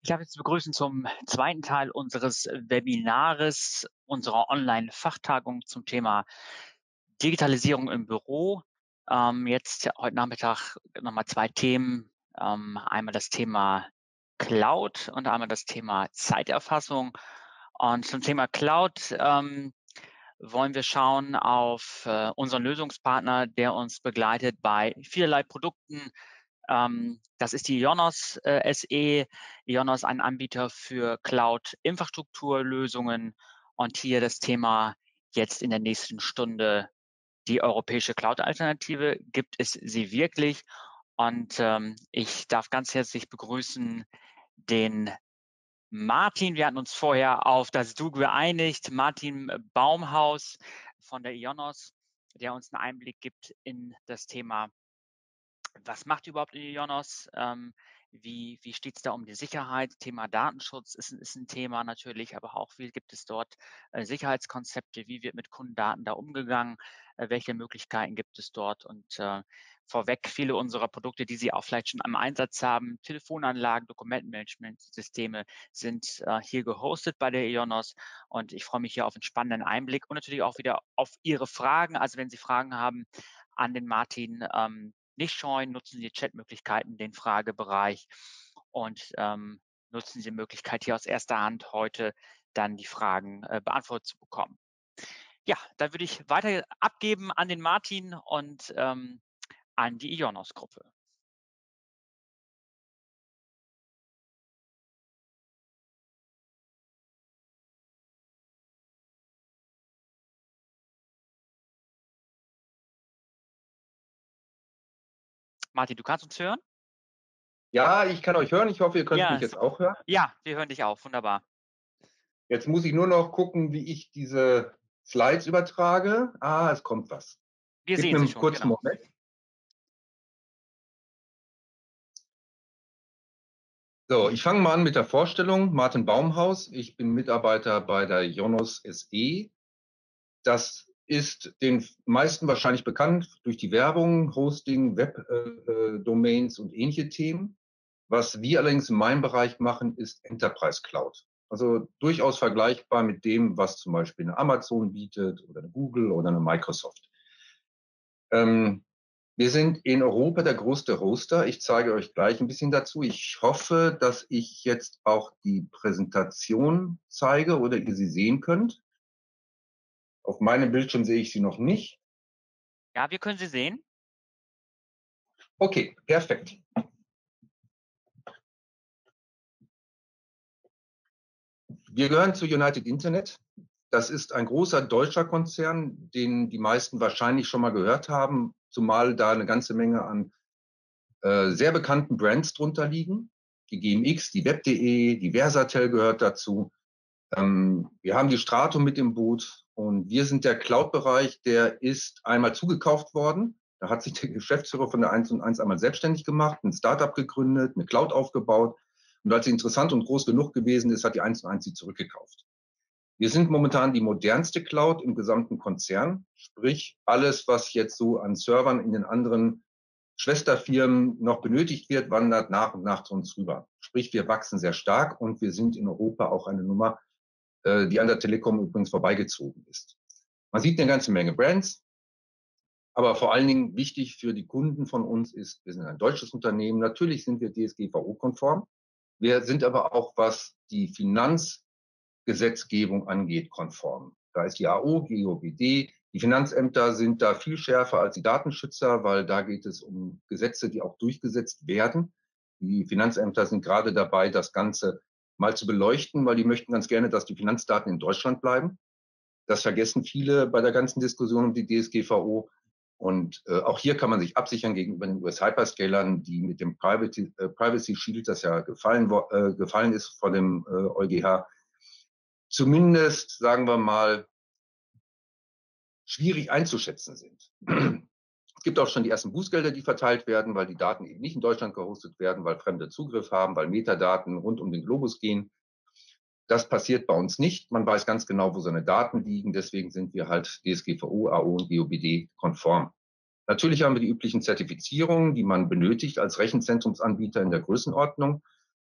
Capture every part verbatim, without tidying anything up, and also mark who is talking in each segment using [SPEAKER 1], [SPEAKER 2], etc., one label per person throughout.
[SPEAKER 1] Ich darf jetzt begrüßen zum zweiten Teil unseres Webinares, unserer Online-Fachtagung zum Thema Digitalisierung im Büro. Ähm, jetzt heute Nachmittag nochmal zwei Themen. Ähm, einmal das Thema Cloud und einmal das Thema Zeiterfassung. Und zum Thema Cloud ähm, wollen wir schauen auf äh, unseren Lösungspartner, der uns begleitet bei vielerlei Produkten. Ähm, das ist die IONOS äh, S E. IONOS, ein Anbieter für Cloud-Infrastrukturlösungen. Und hier das Thema jetzt in der nächsten Stunde: Die europäische Cloud-Alternative. Gibt es sie wirklich? Und ähm, ich darf ganz herzlich begrüßen den Martin. Wir hatten uns vorher auf das Du geeinigt. Martin Baumhaus von der IONOS, der uns einen Einblick gibt in das Thema: Was macht überhaupt IONOS? Ähm, wie wie steht es da um die Sicherheit? Thema Datenschutz ist, ist ein Thema natürlich, aber auch wie gibt es dort äh, Sicherheitskonzepte? Wie wird mit Kundendaten da umgegangen? Äh, welche Möglichkeiten gibt es dort? Und äh, vorweg, viele unserer Produkte, die Sie auch vielleicht schon am Einsatz haben, Telefonanlagen, Dokumentenmanagementsysteme, sind äh, hier gehostet bei der IONOS. Und ich freue mich hier auf einen spannenden Einblick und natürlich auch wieder auf Ihre Fragen. Also wenn Sie Fragen haben an den Martin, ähm, nicht scheuen, nutzen Sie die Chatmöglichkeiten, den Fragebereich, und ähm, nutzen Sie die Möglichkeit, hier aus erster Hand heute dann die Fragen äh, beantwortet zu bekommen. Ja, dann würde ich weiter abgeben an den Martin und ähm, an die IONOS-Gruppe. Martin, du kannst uns hören?
[SPEAKER 2] Ja, ich kann euch hören. Ich hoffe, ihr könnt
[SPEAKER 1] Ja,
[SPEAKER 2] mich jetzt auch hören.
[SPEAKER 1] Ja, wir hören dich auch. Wunderbar.
[SPEAKER 2] Jetzt muss ich nur noch gucken, wie ich diese Slides übertrage. Ah, es kommt was.
[SPEAKER 1] Wir
[SPEAKER 2] Gib
[SPEAKER 1] sehen
[SPEAKER 2] mir
[SPEAKER 1] sie
[SPEAKER 2] einen
[SPEAKER 1] schon,
[SPEAKER 2] kurzen
[SPEAKER 1] genau.
[SPEAKER 2] Moment. So, ich fange mal an mit der Vorstellung. Martin Baumhaus. Ich bin Mitarbeiter bei der IONOS S E. Das ist den meisten wahrscheinlich bekannt durch die Werbung, Hosting, Web-Domains und ähnliche Themen. Was wir allerdings in meinem Bereich machen, ist Enterprise Cloud. Also durchaus vergleichbar mit dem, was zum Beispiel eine Amazon bietet oder eine Google oder eine Microsoft. Ähm, wir sind in Europa der größte Hoster. Ich zeige euch gleich ein bisschen dazu. Ich hoffe, dass ich jetzt auch die Präsentation zeige oder ihr sie sehen könnt. Auf meinem Bildschirm sehe ich sie noch nicht.
[SPEAKER 1] Ja, wir können sie sehen.
[SPEAKER 2] Okay, perfekt. Wir gehören zu United Internet. Das ist ein großer deutscher Konzern, den die meisten wahrscheinlich schon mal gehört haben, zumal da eine ganze Menge an äh, sehr bekannten Brands drunter liegen. Die G M X, die Web punkt de, die Versatel gehört dazu. Ähm, wir haben die Strato mit im Boot und wir sind der Cloud-Bereich, der ist einmal zugekauft worden. Da hat sich der Geschäftsführer von der eins und eins einmal selbstständig gemacht, ein Startup gegründet, eine Cloud aufgebaut. Und als sie interessant und groß genug gewesen ist, hat die eins und eins sie zurückgekauft. Wir sind momentan die modernste Cloud im gesamten Konzern, sprich alles, was jetzt so an Servern in den anderen Schwesterfirmen noch benötigt wird, wandert nach und nach zu uns rüber. Sprich, wir wachsen sehr stark und wir sind in Europa auch eine Nummer, äh, die an der Telekom übrigens vorbeigezogen ist. Man sieht eine ganze Menge Brands, aber vor allen Dingen wichtig für die Kunden von uns ist, wir sind ein deutsches Unternehmen. Natürlich sind wir D S G V O-konform. Wir sind aber auch, was die Finanzgesetzgebung angeht, konform. Da ist die A O, G O B D. Die Finanzämter sind da viel schärfer als die Datenschützer, weil da geht es um Gesetze, die auch durchgesetzt werden. Die Finanzämter sind gerade dabei, das Ganze mal zu beleuchten, weil die möchten ganz gerne, dass die Finanzdaten in Deutschland bleiben. Das vergessen viele bei der ganzen Diskussion um die D S G V O. Und äh, auch hier kann man sich absichern gegenüber den U S-Hyperscalern, die mit dem Privacy, äh, Privacy Shield, das ja gefallen, äh, gefallen ist vor dem äh, EuGH, zumindest, sagen wir mal, schwierig einzuschätzen sind. Es gibt auch schon die ersten Bußgelder, die verteilt werden, weil die Daten eben nicht in Deutschland gehostet werden, weil Fremde Zugriff haben, weil Metadaten rund um den Globus gehen. Das passiert bei uns nicht. Man weiß ganz genau, wo seine Daten liegen. Deswegen sind wir halt D S G V O, A O und G O B D konform. Natürlich haben wir die üblichen Zertifizierungen, die man benötigt als Rechenzentrumsanbieter in der Größenordnung.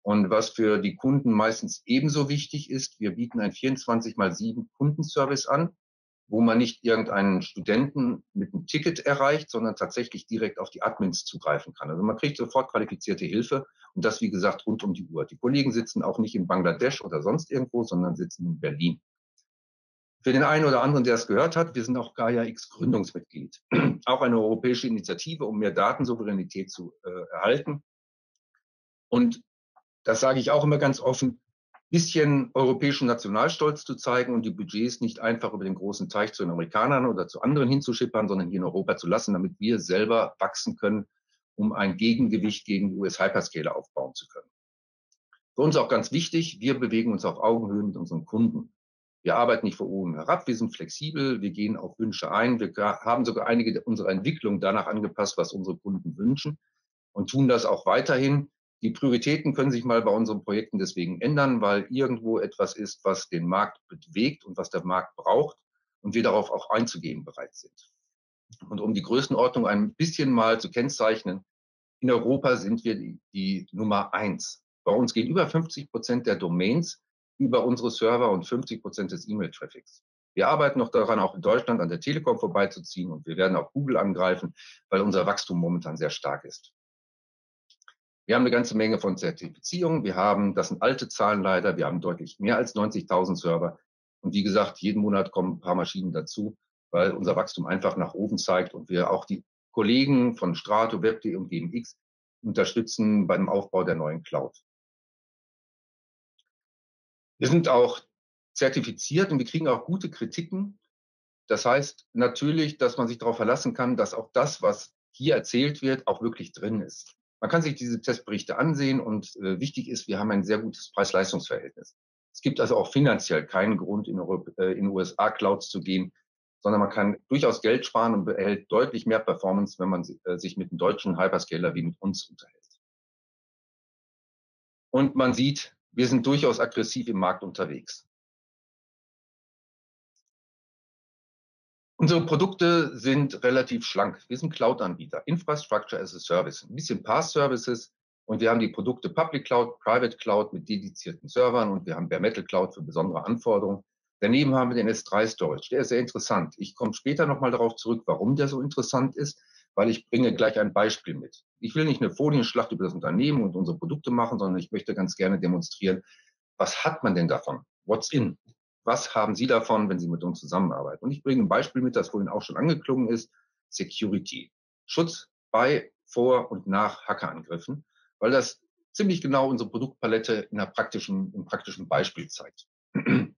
[SPEAKER 2] Und was für die Kunden meistens ebenso wichtig ist, wir bieten ein vierundzwanzig mal sieben Kundenservice an, wo man nicht irgendeinen Studenten mit einem Ticket erreicht, sondern tatsächlich direkt auf die Admins zugreifen kann. Also man kriegt sofort qualifizierte Hilfe und das, wie gesagt, rund um die Uhr. Die Kollegen sitzen auch nicht in Bangladesch oder sonst irgendwo, sondern sitzen in Berlin. Für den einen oder anderen, der es gehört hat, wir sind auch Gaia X Gründungsmitglied. Auch eine europäische Initiative, um mehr Datensouveränität zu äh, erhalten. Und das sage ich auch immer ganz offen, bisschen europäischen Nationalstolz zu zeigen und die Budgets nicht einfach über den großen Teich zu den Amerikanern oder zu anderen hinzuschippern, sondern hier in Europa zu lassen, damit wir selber wachsen können, um ein Gegengewicht gegen die U S-Hyperscaler aufbauen zu können. Für uns auch ganz wichtig, wir bewegen uns auf Augenhöhe mit unseren Kunden. Wir arbeiten nicht von oben herab, wir sind flexibel, wir gehen auf Wünsche ein, wir haben sogar einige unserer Entwicklungen danach angepasst, was unsere Kunden wünschen und tun das auch weiterhin. Die Prioritäten können sich mal bei unseren Projekten deswegen ändern, weil irgendwo etwas ist, was den Markt bewegt und was der Markt braucht und wir darauf auch einzugehen bereit sind. Und um die Größenordnung ein bisschen mal zu kennzeichnen, in Europa sind wir die, die Nummer eins. Bei uns gehen über fünfzig Prozent der Domains über unsere Server und fünfzig Prozent des E-Mail-Traffics. Wir arbeiten noch daran, auch in Deutschland an der Telekom vorbeizuziehen und wir werden auch Google angreifen, weil unser Wachstum momentan sehr stark ist. Wir haben eine ganze Menge von Zertifizierungen. Wir haben, das sind alte Zahlen leider, wir haben deutlich mehr als neunzigtausend Server. Und wie gesagt, jeden Monat kommen ein paar Maschinen dazu, weil unser Wachstum einfach nach oben zeigt und wir auch die Kollegen von Strato, Web.de und G M X unterstützen beim Aufbau der neuen Cloud. Wir sind auch zertifiziert und wir kriegen auch gute Kritiken. Das heißt natürlich, dass man sich darauf verlassen kann, dass auch das, was hier erzählt wird, auch wirklich drin ist. Man kann sich diese Testberichte ansehen und äh, wichtig ist, wir haben ein sehr gutes Preis-Leistungs-Verhältnis. Es gibt also auch finanziell keinen Grund, in, Europa, äh, in U S A-Clouds zu gehen, sondern man kann durchaus Geld sparen und behält deutlich mehr Performance, wenn man äh, sich mit einem deutschen Hyperscaler wie mit uns unterhält. Und man sieht, wir sind durchaus aggressiv im Markt unterwegs. Unsere Produkte sind relativ schlank. Wir sind Cloud-Anbieter, Infrastructure as a Service, ein bisschen Pass-Services und wir haben die Produkte Public Cloud, Private Cloud mit dedizierten Servern und wir haben Bare Metal Cloud für besondere Anforderungen. Daneben haben wir den S drei Storage, der ist sehr interessant. Ich komme später nochmal darauf zurück, warum der so interessant ist, weil ich bringe gleich ein Beispiel mit. Ich will nicht eine Folienschlacht über das Unternehmen und unsere Produkte machen, sondern ich möchte ganz gerne demonstrieren, was hat man denn davon? What's in? Was haben Sie davon, wenn Sie mit uns zusammenarbeiten? Und ich bringe ein Beispiel mit, das vorhin auch schon angeklungen ist. Security. Schutz bei, vor und nach Hackerangriffen, weil das ziemlich genau unsere Produktpalette in einer praktischen, im praktischen Beispiel zeigt. In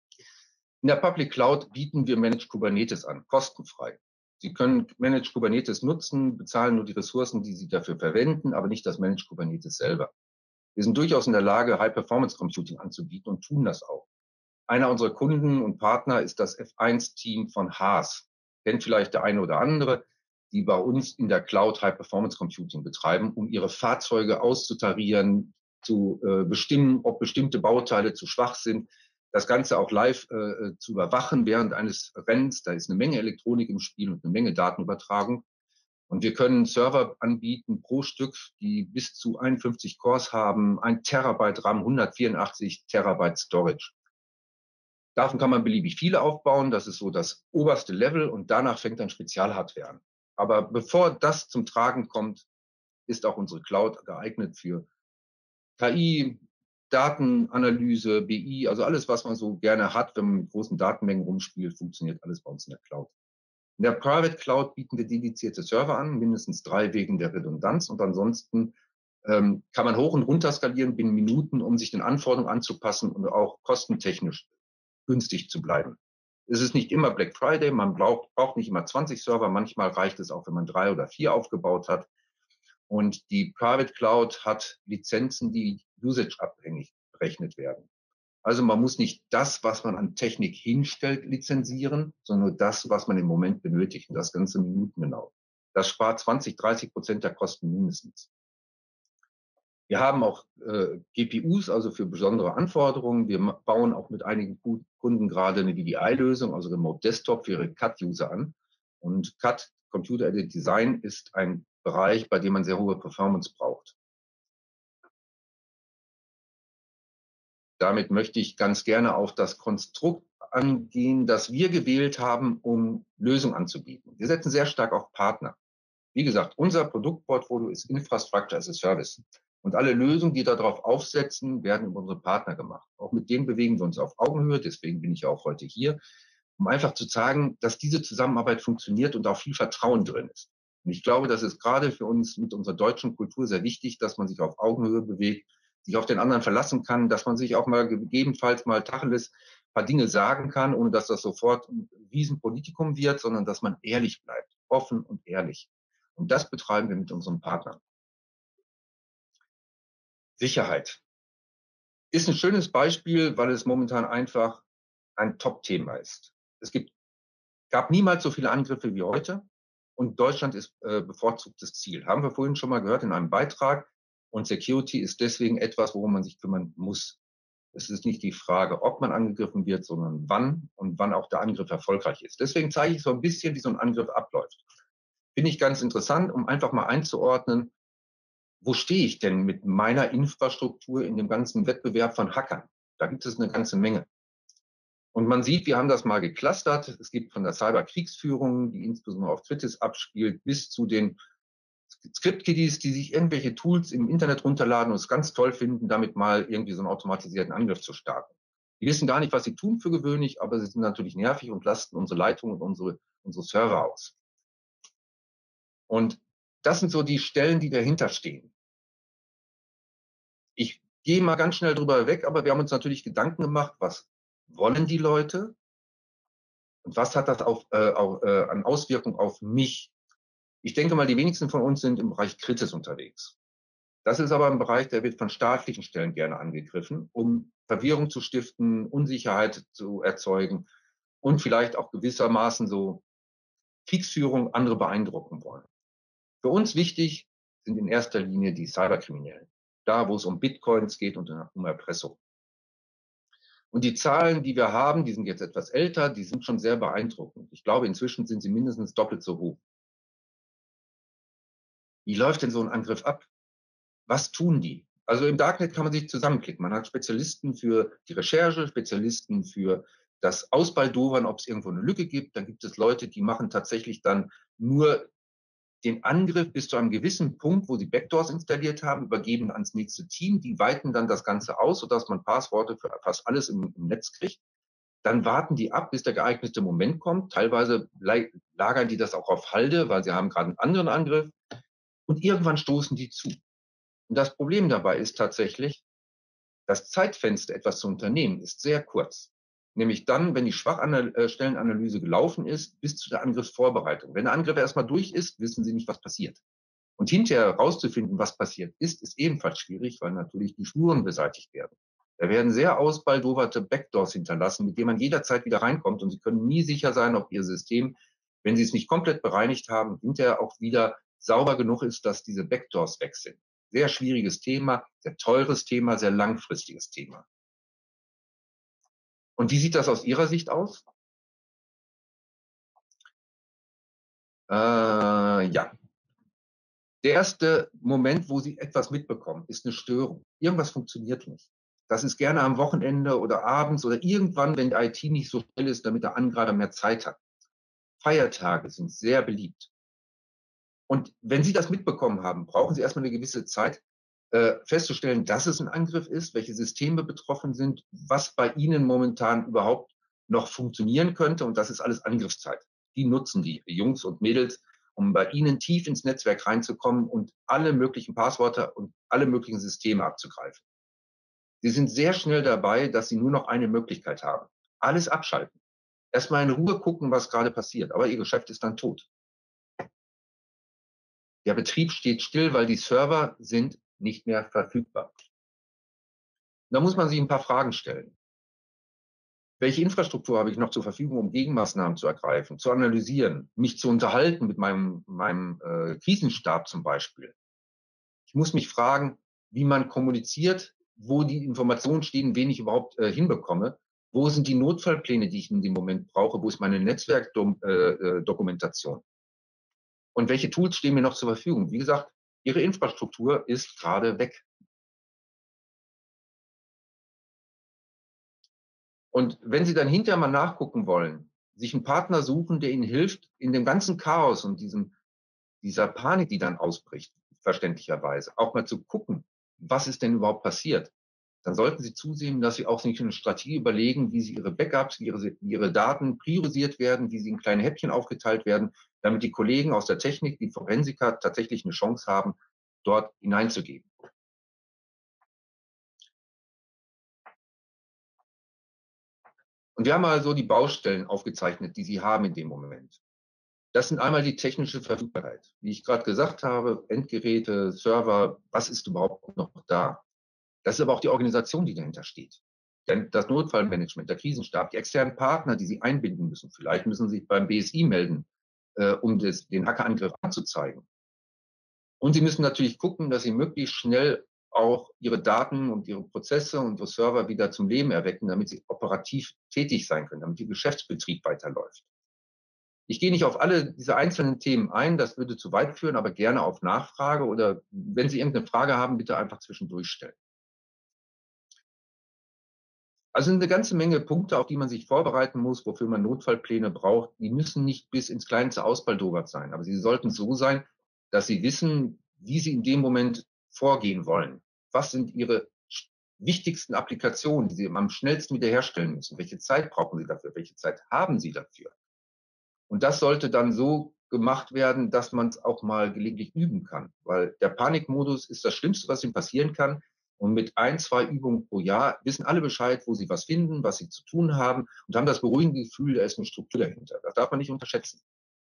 [SPEAKER 2] der Public Cloud bieten wir Managed Kubernetes an, kostenfrei. Sie können Managed Kubernetes nutzen, bezahlen nur die Ressourcen, die Sie dafür verwenden, aber nicht das Managed Kubernetes selber. Wir sind durchaus in der Lage, High-Performance-Computing anzubieten und tun das auch. Einer unserer Kunden und Partner ist das F eins Team von Haas. Kennt vielleicht der eine oder andere, die bei uns in der Cloud High Performance Computing betreiben, um ihre Fahrzeuge auszutarieren, zu äh, bestimmen, ob bestimmte Bauteile zu schwach sind, das Ganze auch live äh, zu überwachen während eines Rennens. Da ist eine Menge Elektronik im Spiel und eine Menge Datenübertragung. Und wir können Server anbieten pro Stück, die bis zu einundfünfzig Cores haben, ein Terabyte RAM, hundertvierundachtzig Terabyte Storage. Davon kann man beliebig viele aufbauen. Das ist so das oberste Level und danach fängt dann Spezialhardware an. Aber bevor das zum Tragen kommt, ist auch unsere Cloud geeignet für K I, Datenanalyse, B I, also alles, was man so gerne hat, wenn man mit großen Datenmengen rumspielt, funktioniert alles bei uns in der Cloud. In der Private Cloud bieten wir dedizierte Server an, mindestens drei wegen der Redundanz und ansonsten ähm, kann man hoch und runter skalieren binnen Minuten, um sich den Anforderungen anzupassen und auch kostentechnisch günstig zu bleiben. Es ist nicht immer Black Friday, man braucht, braucht nicht immer zwanzig Server, manchmal reicht es auch, wenn man drei oder vier aufgebaut hat. Und die Private Cloud hat Lizenzen, die usage-abhängig berechnet werden. Also man muss nicht das, was man an Technik hinstellt, lizenzieren, sondern nur das, was man im Moment benötigt. Und das Ganze minutengenau. Das spart zwanzig, dreißig Prozent der Kosten mindestens. Wir haben auch äh, G P Us, also für besondere Anforderungen. Wir bauen auch mit einigen Kunden gerade eine D D I-Lösung, also Remote Desktop für ihre C A D-User an. Und C A D, Computer Aided Design, ist ein Bereich, bei dem man sehr hohe Performance braucht. damit möchte ich ganz gerne auf das Konstrukt angehen, das wir gewählt haben, um Lösungen anzubieten. Wir setzen sehr stark auf Partner. Wie gesagt, unser Produktportfolio ist Infrastructure as a Service. Und alle Lösungen, die darauf aufsetzen, werden über unsere Partner gemacht. Auch mit denen bewegen wir uns auf Augenhöhe. Deswegen bin ich auch heute hier, um einfach zu sagen, dass diese Zusammenarbeit funktioniert und auch viel Vertrauen drin ist. Und ich glaube, das ist gerade für uns mit unserer deutschen Kultur sehr wichtig, dass man sich auf Augenhöhe bewegt, sich auf den anderen verlassen kann, dass man sich auch mal gegebenenfalls mal Tacheles ein paar Dinge sagen kann, ohne dass das sofort ein Riesenpolitikum wird, sondern dass man ehrlich bleibt, offen und ehrlich. Und das betreiben wir mit unseren Partnern. Sicherheit ist ein schönes Beispiel, weil es momentan einfach ein Top-Thema ist. Es gibt, gab niemals so viele Angriffe wie heute und Deutschland ist äh, bevorzugtes Ziel. Haben wir vorhin schon mal gehört in einem Beitrag. Und Security ist deswegen etwas, worum man sich kümmern muss. Es ist nicht die Frage, ob man angegriffen wird, sondern wann und wann auch der Angriff erfolgreich ist. Deswegen zeige ich so ein bisschen, wie so ein Angriff abläuft. Finde ich ganz interessant, um einfach mal einzuordnen, wo stehe ich denn mit meiner Infrastruktur in dem ganzen Wettbewerb von Hackern? Da gibt es eine ganze Menge. Und man sieht, wir haben das mal geclustert. Es gibt von der Cyberkriegsführung, die insbesondere auf Kritis abspielt, bis zu den Script-Kiddies, die sich irgendwelche Tools im Internet runterladen und es ganz toll finden, damit mal irgendwie so einen automatisierten Angriff zu starten. Die wissen gar nicht, was sie tun für gewöhnlich, aber sie sind natürlich nervig und lasten unsere Leitung und unsere, unsere Server aus. Und das sind so die Stellen, die dahinter stehen. Ich gehe mal ganz schnell drüber weg, aber wir haben uns natürlich Gedanken gemacht, was wollen die Leute und was hat das auf, äh, auf, äh, an Auswirkungen auf mich? Ich denke mal, die wenigsten von uns sind im Bereich Kritis unterwegs. Das ist aber ein Bereich, der wird von staatlichen Stellen gerne angegriffen, um Verwirrung zu stiften, Unsicherheit zu erzeugen und vielleicht auch gewissermaßen so Kriegsführung andere beeindrucken wollen. Für uns wichtig sind in erster Linie die Cyberkriminellen. Da, wo es um Bitcoins geht und um Erpressung. Und die Zahlen, die wir haben, die sind jetzt etwas älter, die sind schon sehr beeindruckend. Ich glaube, inzwischen sind sie mindestens doppelt so hoch. Wie läuft denn so ein Angriff ab? Was tun die? Also im Darknet kann man sich zusammenklicken. Man hat Spezialisten für die Recherche, Spezialisten für das Ausbaldowern, ob es irgendwo eine Lücke gibt. Dann gibt es Leute, die machen tatsächlich dann nur den Angriff bis zu einem gewissen Punkt, wo sie Backdoors installiert haben, übergeben ans nächste Team. Die weiten dann das Ganze aus, sodass man Passworte für fast alles im, im Netz kriegt. Dann warten die ab, bis der geeignete Moment kommt. Teilweise lagern die das auch auf Halde, weil sie haben gerade einen anderen Angriff. Und irgendwann stoßen die zu. Und das Problem dabei ist tatsächlich, das Zeitfenster, etwas zu unternehmen, ist sehr kurz. Nämlich dann, wenn die Schwachstellenanalyse gelaufen ist, bis zu der Angriffsvorbereitung. Wenn der Angriff erstmal durch ist, wissen sie nicht, was passiert. Und hinterher herauszufinden, was passiert ist, ist ebenfalls schwierig, weil natürlich die Spuren beseitigt werden. Da werden sehr ausbaldowerte Backdoors hinterlassen, mit denen man jederzeit wieder reinkommt. Und Sie können nie sicher sein, ob Ihr System, wenn Sie es nicht komplett bereinigt haben, hinterher auch wieder sauber genug ist, dass diese Backdoors weg sind. Sehr schwieriges Thema, sehr teures Thema, sehr langfristiges Thema. Und wie sieht das aus Ihrer Sicht aus? Äh, ja. Der erste Moment, wo Sie etwas mitbekommen, ist eine Störung. Irgendwas funktioniert nicht. Das ist gerne am Wochenende oder abends oder irgendwann, wenn die I T nicht so schnell ist, damit der Angreifer mehr Zeit hat. Feiertage sind sehr beliebt. Und wenn Sie das mitbekommen haben, brauchen Sie erstmal eine gewisse Zeit, äh, festzustellen, dass es ein Angriff ist, welche Systeme betroffen sind, was bei Ihnen momentan überhaupt noch funktionieren könnte. Und das ist alles Angriffszeit. Die nutzen die Jungs und Mädels, um bei Ihnen tief ins Netzwerk reinzukommen und alle möglichen Passwörter und alle möglichen Systeme abzugreifen. Sie sind sehr schnell dabei, dass Sie nur noch eine Möglichkeit haben. Alles abschalten. Erstmal in Ruhe gucken, was gerade passiert. Aber Ihr Geschäft ist dann tot. Der Betrieb steht still, weil die Server sind nicht mehr verfügbar. Da muss man sich ein paar Fragen stellen. Welche Infrastruktur habe ich noch zur Verfügung, um Gegenmaßnahmen zu ergreifen, zu analysieren, mich zu unterhalten mit meinem, meinem äh, Krisenstab zum Beispiel? Ich muss mich fragen, wie man kommuniziert, wo die Informationen stehen, wen ich überhaupt äh, hinbekomme. Wo sind die Notfallpläne, die ich in dem Moment brauche? Wo ist meine Netzwerkdokumentation? Und welche Tools stehen mir noch zur Verfügung? Wie gesagt, Ihre Infrastruktur ist gerade weg. Und wenn Sie dann hinterher mal nachgucken wollen, sich einen Partner suchen, der Ihnen hilft, in dem ganzen Chaos und diesem, dieser Panik, die dann ausbricht, verständlicherweise, auch mal zu gucken, was ist denn überhaupt passiert, dann sollten Sie zusehen, dass Sie auch sich eine Strategie überlegen, wie Sie Ihre Backups, wie Ihre, wie Ihre Daten priorisiert werden, wie sie in kleine Häppchen aufgeteilt werden, damit die Kollegen aus der Technik, die Forensiker, tatsächlich eine Chance haben, dort hineinzugehen. Und wir haben also die Baustellen aufgezeichnet, die Sie haben in dem Moment. Das sind einmal die technische Verfügbarkeit. Wie ich gerade gesagt habe, Endgeräte, Server, was ist überhaupt noch da? Das ist aber auch die Organisation, die dahinter steht. Denn das Notfallmanagement, der Krisenstab, die externen Partner, die Sie einbinden müssen. Vielleicht müssen Sie sich beim B S I melden, äh, um das, den Hackerangriff anzuzeigen. Und Sie müssen natürlich gucken, dass Sie möglichst schnell auch Ihre Daten und Ihre Prozesse und Ihre Server wieder zum Leben erwecken, damit Sie operativ tätig sein können, damit Ihr Geschäftsbetrieb weiterläuft. Ich gehe nicht auf alle diese einzelnen Themen ein, das würde zu weit führen, aber gerne auf Nachfrage oder wenn Sie irgendeine Frage haben, bitte einfach zwischendurch stellen. Also eine ganze Menge Punkte, auf die man sich vorbereiten muss, wofür man Notfallpläne braucht. Die müssen nicht bis ins Kleinste ausbaldowert sein, aber sie sollten so sein, dass Sie wissen, wie Sie in dem Moment vorgehen wollen. Was sind Ihre wichtigsten Applikationen, die Sie am schnellsten wiederherstellen müssen? Welche Zeit brauchen Sie dafür? Welche Zeit haben Sie dafür? Und das sollte dann so gemacht werden, dass man es auch mal gelegentlich üben kann, weil der Panikmodus ist das Schlimmste, was Ihnen passieren kann. Und mit ein, zwei Übungen pro Jahr wissen alle Bescheid, wo sie was finden, was sie zu tun haben und haben das beruhigende Gefühl, da ist eine Struktur dahinter. Das darf man nicht unterschätzen.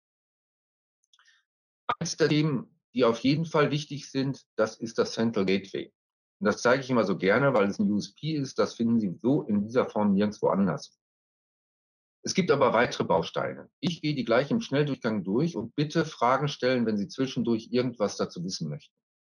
[SPEAKER 2] Eines der Themen, die auf jeden Fall wichtig sind, das ist das Central Gateway. Und das zeige ich immer so gerne, weil es ein U S P ist. Das finden Sie so in dieser Form nirgendwo anders. Es gibt aber weitere Bausteine. Ich gehe die gleich im Schnelldurchgang durch und bitte Fragen stellen, wenn Sie zwischendurch irgendwas dazu wissen möchten.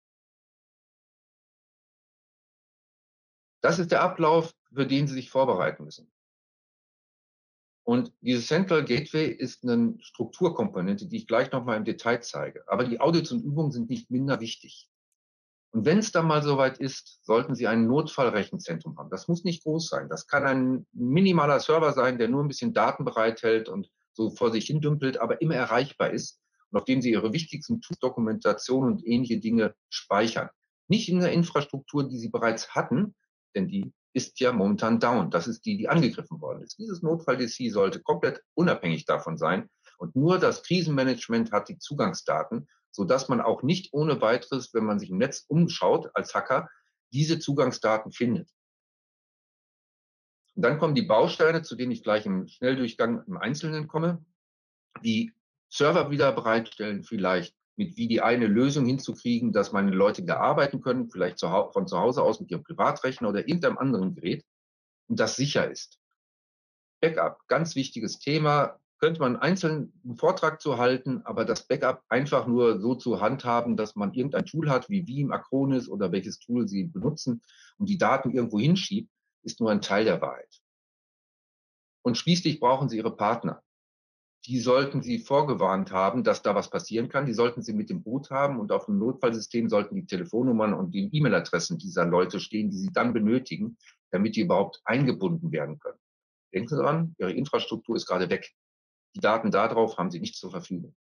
[SPEAKER 2] Das ist der Ablauf, für den Sie sich vorbereiten müssen. Und dieses Central Gateway ist eine Strukturkomponente, die ich gleich nochmal im Detail zeige. Aber die Audits und Übungen sind nicht minder wichtig. Und wenn es dann mal soweit ist, sollten Sie ein Notfallrechenzentrum haben. Das muss nicht groß sein. Das kann ein minimaler Server sein, der nur ein bisschen Daten bereithält und so vor sich hin dümpelt, aber immer erreichbar ist und auf dem Sie Ihre wichtigsten Dokumentationen und ähnliche Dinge speichern. Nicht in der Infrastruktur, die Sie bereits hatten, denn die ist ja momentan down. Das ist die, die angegriffen worden ist. Dieses Notfall-D C sollte komplett unabhängig davon sein und nur das Krisenmanagement hat die Zugangsdaten, sodass man auch nicht ohne weiteres, wenn man sich im Netz umschaut als Hacker, diese Zugangsdaten findet. Und dann kommen die Bausteine, zu denen ich gleich im Schnelldurchgang im Einzelnen komme. Die Server wieder bereitstellen, vielleicht mit V D I eine Lösung hinzukriegen, dass meine Leute wieder arbeiten können, vielleicht von zu Hause aus mit ihrem Privatrechner oder irgendeinem anderen Gerät und das sicher ist. Backup, ganz wichtiges Thema. Könnte man einzeln einen Vortrag zu halten, aber das Backup einfach nur so zu handhaben, dass man irgendein Tool hat, wie Veeam, Acronis oder welches Tool Sie benutzen und die Daten irgendwo hinschiebt, ist nur ein Teil der Wahrheit. Und schließlich brauchen Sie Ihre Partner. Die sollten Sie vorgewarnt haben, dass da was passieren kann. Die sollten Sie mit dem Boot haben und auf dem Notfallsystem sollten die Telefonnummern und die E-Mail-Adressen dieser Leute stehen, die Sie dann benötigen, damit die überhaupt eingebunden werden können. Denken Sie dran, Ihre Infrastruktur ist gerade weg. Die Daten darauf haben Sie nicht zur Verfügung.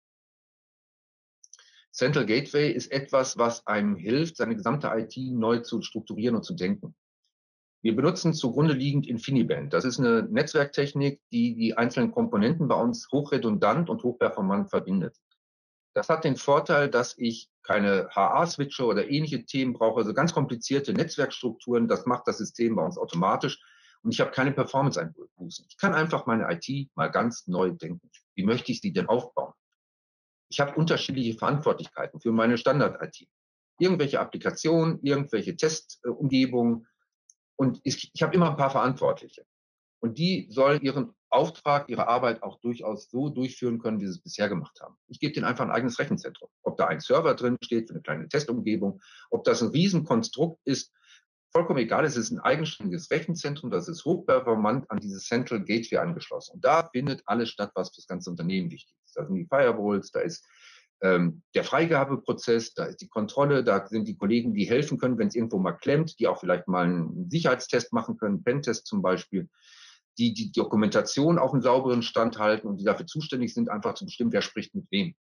[SPEAKER 2] Central Gateway ist etwas, was einem hilft, seine gesamte I T neu zu strukturieren und zu denken. Wir benutzen zugrunde liegend InfiniBand. Das ist eine Netzwerktechnik, die die einzelnen Komponenten bei uns hochredundant und hochperformant verbindet. Das hat den Vorteil, dass ich keine H A-Switche oder ähnliche Themen brauche, also ganz komplizierte Netzwerkstrukturen. Das macht das System bei uns automatisch. Und ich habe keine Performance-Einbußen. Ich kann einfach meine I T mal ganz neu denken. Wie möchte ich sie denn aufbauen? Ich habe unterschiedliche Verantwortlichkeiten für meine Standard-I T. Irgendwelche Applikationen, irgendwelche Testumgebungen. Und ich, ich habe immer ein paar Verantwortliche. Und die sollen ihren Auftrag, ihre Arbeit auch durchaus so durchführen können, wie sie es bisher gemacht haben. Ich gebe denen einfach ein eigenes Rechenzentrum. Ob da ein Server drin steht für eine kleine Testumgebung, ob das ein Riesenkonstrukt ist, vollkommen egal. Es ist ein eigenständiges Rechenzentrum, das ist hochperformant an dieses Central Gateway angeschlossen. Und da findet alles statt, was für das ganze Unternehmen wichtig ist. Da sind die Firewalls, da ist ähm, der Freigabeprozess, da ist die Kontrolle, da sind die Kollegen, die helfen können, wenn es irgendwo mal klemmt, die auch vielleicht mal einen Sicherheitstest machen können, Pentest zum Beispiel. die die Dokumentation auf einen sauberen Stand halten und die dafür zuständig sind, einfach zu bestimmen, wer spricht mit wem.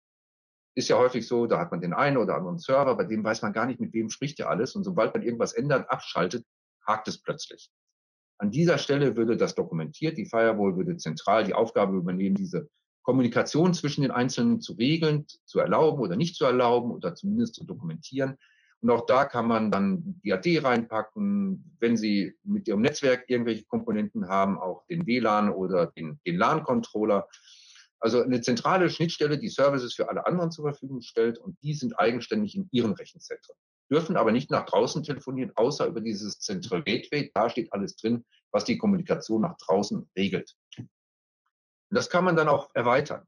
[SPEAKER 2] Ist ja häufig so, da hat man den einen oder anderen Server, bei dem weiß man gar nicht, mit wem spricht er alles. Und sobald man irgendwas ändert, abschaltet, hakt es plötzlich. An dieser Stelle würde das dokumentiert, die Firewall würde zentral die Aufgabe übernehmen, diese Kommunikation zwischen den Einzelnen zu regeln, zu erlauben oder nicht zu erlauben oder zumindest zu dokumentieren. Und auch da kann man dann die A D reinpacken, wenn Sie mit Ihrem Netzwerk irgendwelche Komponenten haben, auch den W LAN oder den, den LAN-Controller. Also eine zentrale Schnittstelle, die Services für alle anderen zur Verfügung stellt und die sind eigenständig in ihren Rechenzentren. Dürfen aber nicht nach draußen telefonieren, außer über dieses Central Gateway. Da steht alles drin, was die Kommunikation nach draußen regelt. Und das kann man dann auch erweitern.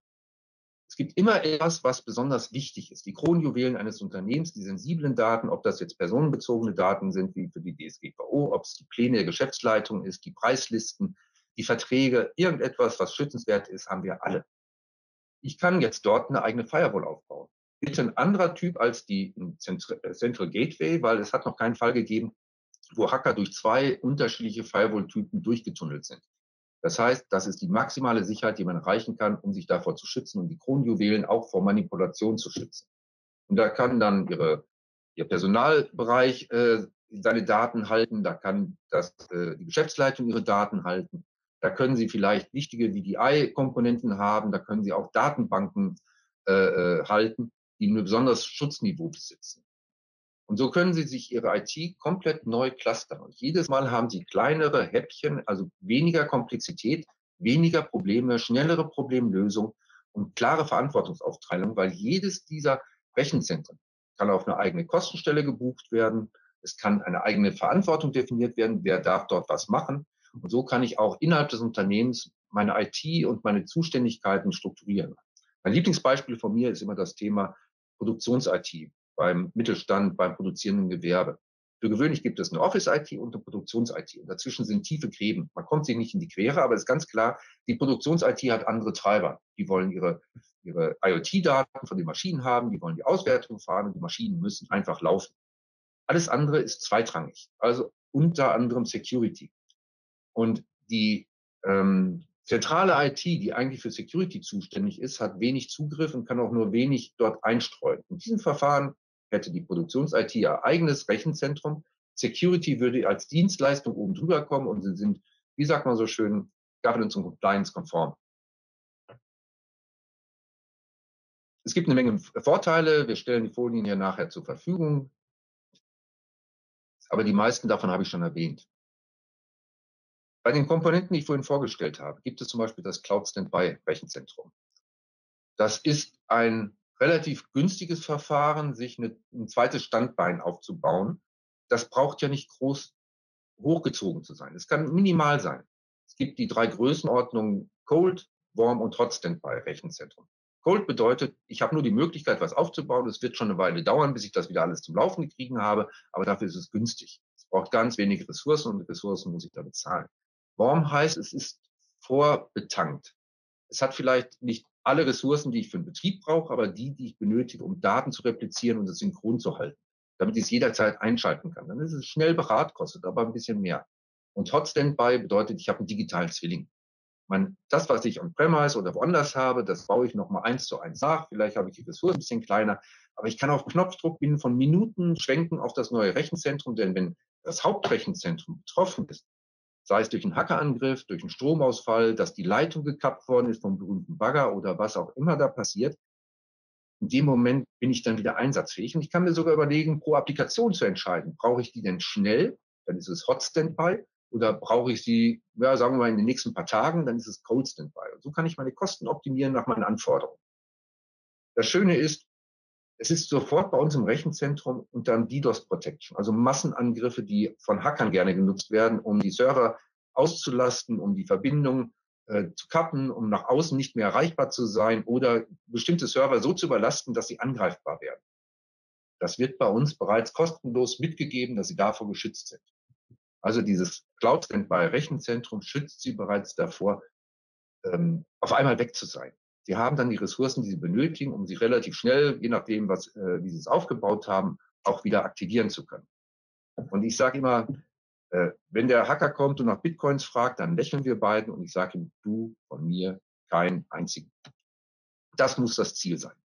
[SPEAKER 2] Es gibt immer etwas, was besonders wichtig ist. Die Kronjuwelen eines Unternehmens, die sensiblen Daten, ob das jetzt personenbezogene Daten sind, wie für die D S G V O, ob es die Pläne der Geschäftsleitung ist, die Preislisten, die Verträge, irgendetwas, was schützenswert ist, haben wir alle. Ich kann jetzt dort eine eigene Firewall aufbauen. Bitte ein anderer Typ als die Central Gateway, weil es hat noch keinen Fall gegeben, wo Hacker durch zwei unterschiedliche Firewall-Typen durchgetunnelt sind. Das heißt, das ist die maximale Sicherheit, die man erreichen kann, um sich davor zu schützen und die Kronjuwelen auch vor Manipulation zu schützen. Und da kann dann ihre, ihr Personalbereich äh, seine Daten halten, da kann das, äh, die Geschäftsleitung ihre Daten halten, da können Sie vielleicht wichtige V D I-Komponenten haben, da können Sie auch Datenbanken äh, äh, halten, die ein besonderes Schutzniveau besitzen. Und so können Sie sich Ihre I T komplett neu clustern. Und jedes Mal haben Sie kleinere Häppchen, also weniger Komplexität, weniger Probleme, schnellere Problemlösung und klare Verantwortungsaufteilung, weil jedes dieser Rechenzentren kann auf eine eigene Kostenstelle gebucht werden. Es kann eine eigene Verantwortung definiert werden. Wer darf dort was machen? Und so kann ich auch innerhalb des Unternehmens meine I T und meine Zuständigkeiten strukturieren. Mein Lieblingsbeispiel von mir ist immer das Thema Produktions-I T beim Mittelstand, beim produzierenden Gewerbe. Für gewöhnlich gibt es eine Office-I T und eine Produktions-I T. Und dazwischen sind tiefe Gräben. Man kommt sich nicht in die Quere, aber es ist ganz klar, die Produktions-I T hat andere Treiber. Die wollen ihre, ihre IoT-Daten von den Maschinen haben, die wollen die Auswertung fahren und die Maschinen müssen einfach laufen. Alles andere ist zweitrangig, also unter anderem Security. Und die ähm, zentrale I T, die eigentlich für Security zuständig ist, hat wenig Zugriff und kann auch nur wenig dort einstreuen. In diesem Verfahren hätte die Produktions-I T ihr eigenes Rechenzentrum. Security würde als Dienstleistung oben drüber kommen und sie sind, wie sagt man so schön, Governance und Compliance konform. Es gibt eine Menge Vorteile. Wir stellen die Folien hier nachher zur Verfügung. Aber die meisten davon habe ich schon erwähnt. Bei den Komponenten, die ich vorhin vorgestellt habe, gibt es zum Beispiel das Cloud Standby Rechenzentrum. Das ist ein relativ günstiges Verfahren, sich eine, ein zweites Standbein aufzubauen. Das braucht ja nicht groß hochgezogen zu sein. Es kann minimal sein. Es gibt die drei Größenordnungen Cold, Warm und Hot Standby Rechenzentrum. Cold bedeutet, ich habe nur die Möglichkeit, was aufzubauen. Es wird schon eine Weile dauern, bis ich das wieder alles zum Laufen gekriegt habe, aber dafür ist es günstig. Es braucht ganz wenige Ressourcen und Ressourcen muss ich da bezahlen. Warm heißt, es ist vorbetankt. Es hat vielleicht nicht alle Ressourcen, die ich für den Betrieb brauche, aber die, die ich benötige, um Daten zu replizieren und es synchron zu halten, damit ich es jederzeit einschalten kann. Dann ist es schnell berat, kostet aber ein bisschen mehr. Und Hot Standby bedeutet, ich habe einen digitalen Zwilling. Man, das, was ich on-premise oder woanders habe, das baue ich nochmal eins zu eins nach. Vielleicht habe ich die Ressourcen ein bisschen kleiner, aber ich kann auf Knopfdruck binnen von Minuten schwenken auf das neue Rechenzentrum, denn wenn das Hauptrechenzentrum betroffen ist, sei es durch einen Hackerangriff, durch einen Stromausfall, dass die Leitung gekappt worden ist vom berühmten Bagger oder was auch immer da passiert, in dem Moment bin ich dann wieder einsatzfähig. Und ich kann mir sogar überlegen, pro Applikation zu entscheiden. Brauche ich die denn schnell? Dann ist es Hot Standby. Oder brauche ich sie, ja, sagen wir mal, in den nächsten paar Tagen? Dann ist es Cold Standby. Und so kann ich meine Kosten optimieren nach meinen Anforderungen. Das Schöne ist, es ist sofort bei uns im Rechenzentrum unter einem DDoS Protection, also Massenangriffe, die von Hackern gerne genutzt werden, um die Server auszulasten, um die Verbindung äh, zu kappen, um nach außen nicht mehr erreichbar zu sein oder bestimmte Server so zu überlasten, dass sie angreifbar werden. Das wird bei uns bereits kostenlos mitgegeben, dass sie davor geschützt sind. Also dieses Cloud Standby Rechenzentrum schützt sie bereits davor, ähm, auf einmal weg zu sein. Sie haben dann die Ressourcen, die sie benötigen, um sie relativ schnell, je nachdem, was, äh, wie sie es aufgebaut haben, auch wieder aktivieren zu können. Und ich sage immer, Äh, wenn der Hacker kommt und nach Bitcoins fragt, dann lächeln wir beiden und ich sage ihm, du von mir keinen einzigen. Das muss das Ziel sein.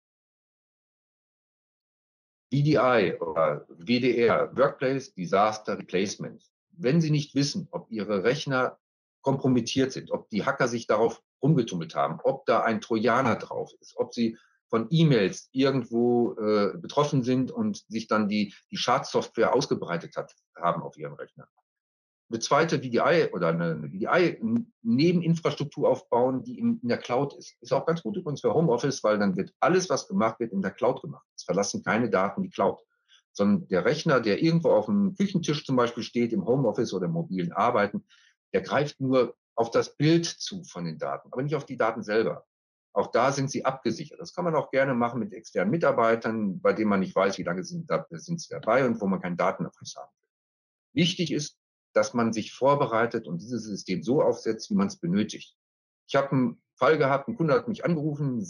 [SPEAKER 2] V D I oder W D R, Workplace Disaster Replacement. Wenn Sie nicht wissen, ob Ihre Rechner kompromittiert sind, ob die Hacker sich darauf rumgetummelt haben, ob da ein Trojaner drauf ist, ob Sie von E-Mails irgendwo äh, betroffen sind und sich dann die, die Schadsoftware ausgebreitet hat, haben auf Ihrem Rechner. Eine zweite V D I oder eine, eine V D I-Nebeninfrastruktur aufbauen, die in, in der Cloud ist. Ist auch ganz gut übrigens für Homeoffice, weil dann wird alles, was gemacht wird, in der Cloud gemacht. Es verlassen keine Daten die Cloud, sondern der Rechner, der irgendwo auf dem Küchentisch zum Beispiel steht, im Homeoffice oder im mobilen Arbeiten, der greift nur auf das Bild zu von den Daten, aber nicht auf die Daten selber. Auch da sind sie abgesichert. Das kann man auch gerne machen mit externen Mitarbeitern, bei denen man nicht weiß, wie lange sind, sind sie dabei und wo man keinen Datenabriss haben will. Wichtig ist, dass man sich vorbereitet und dieses System so aufsetzt, wie man es benötigt. Ich habe einen Fall gehabt, ein Kunde hat mich angerufen,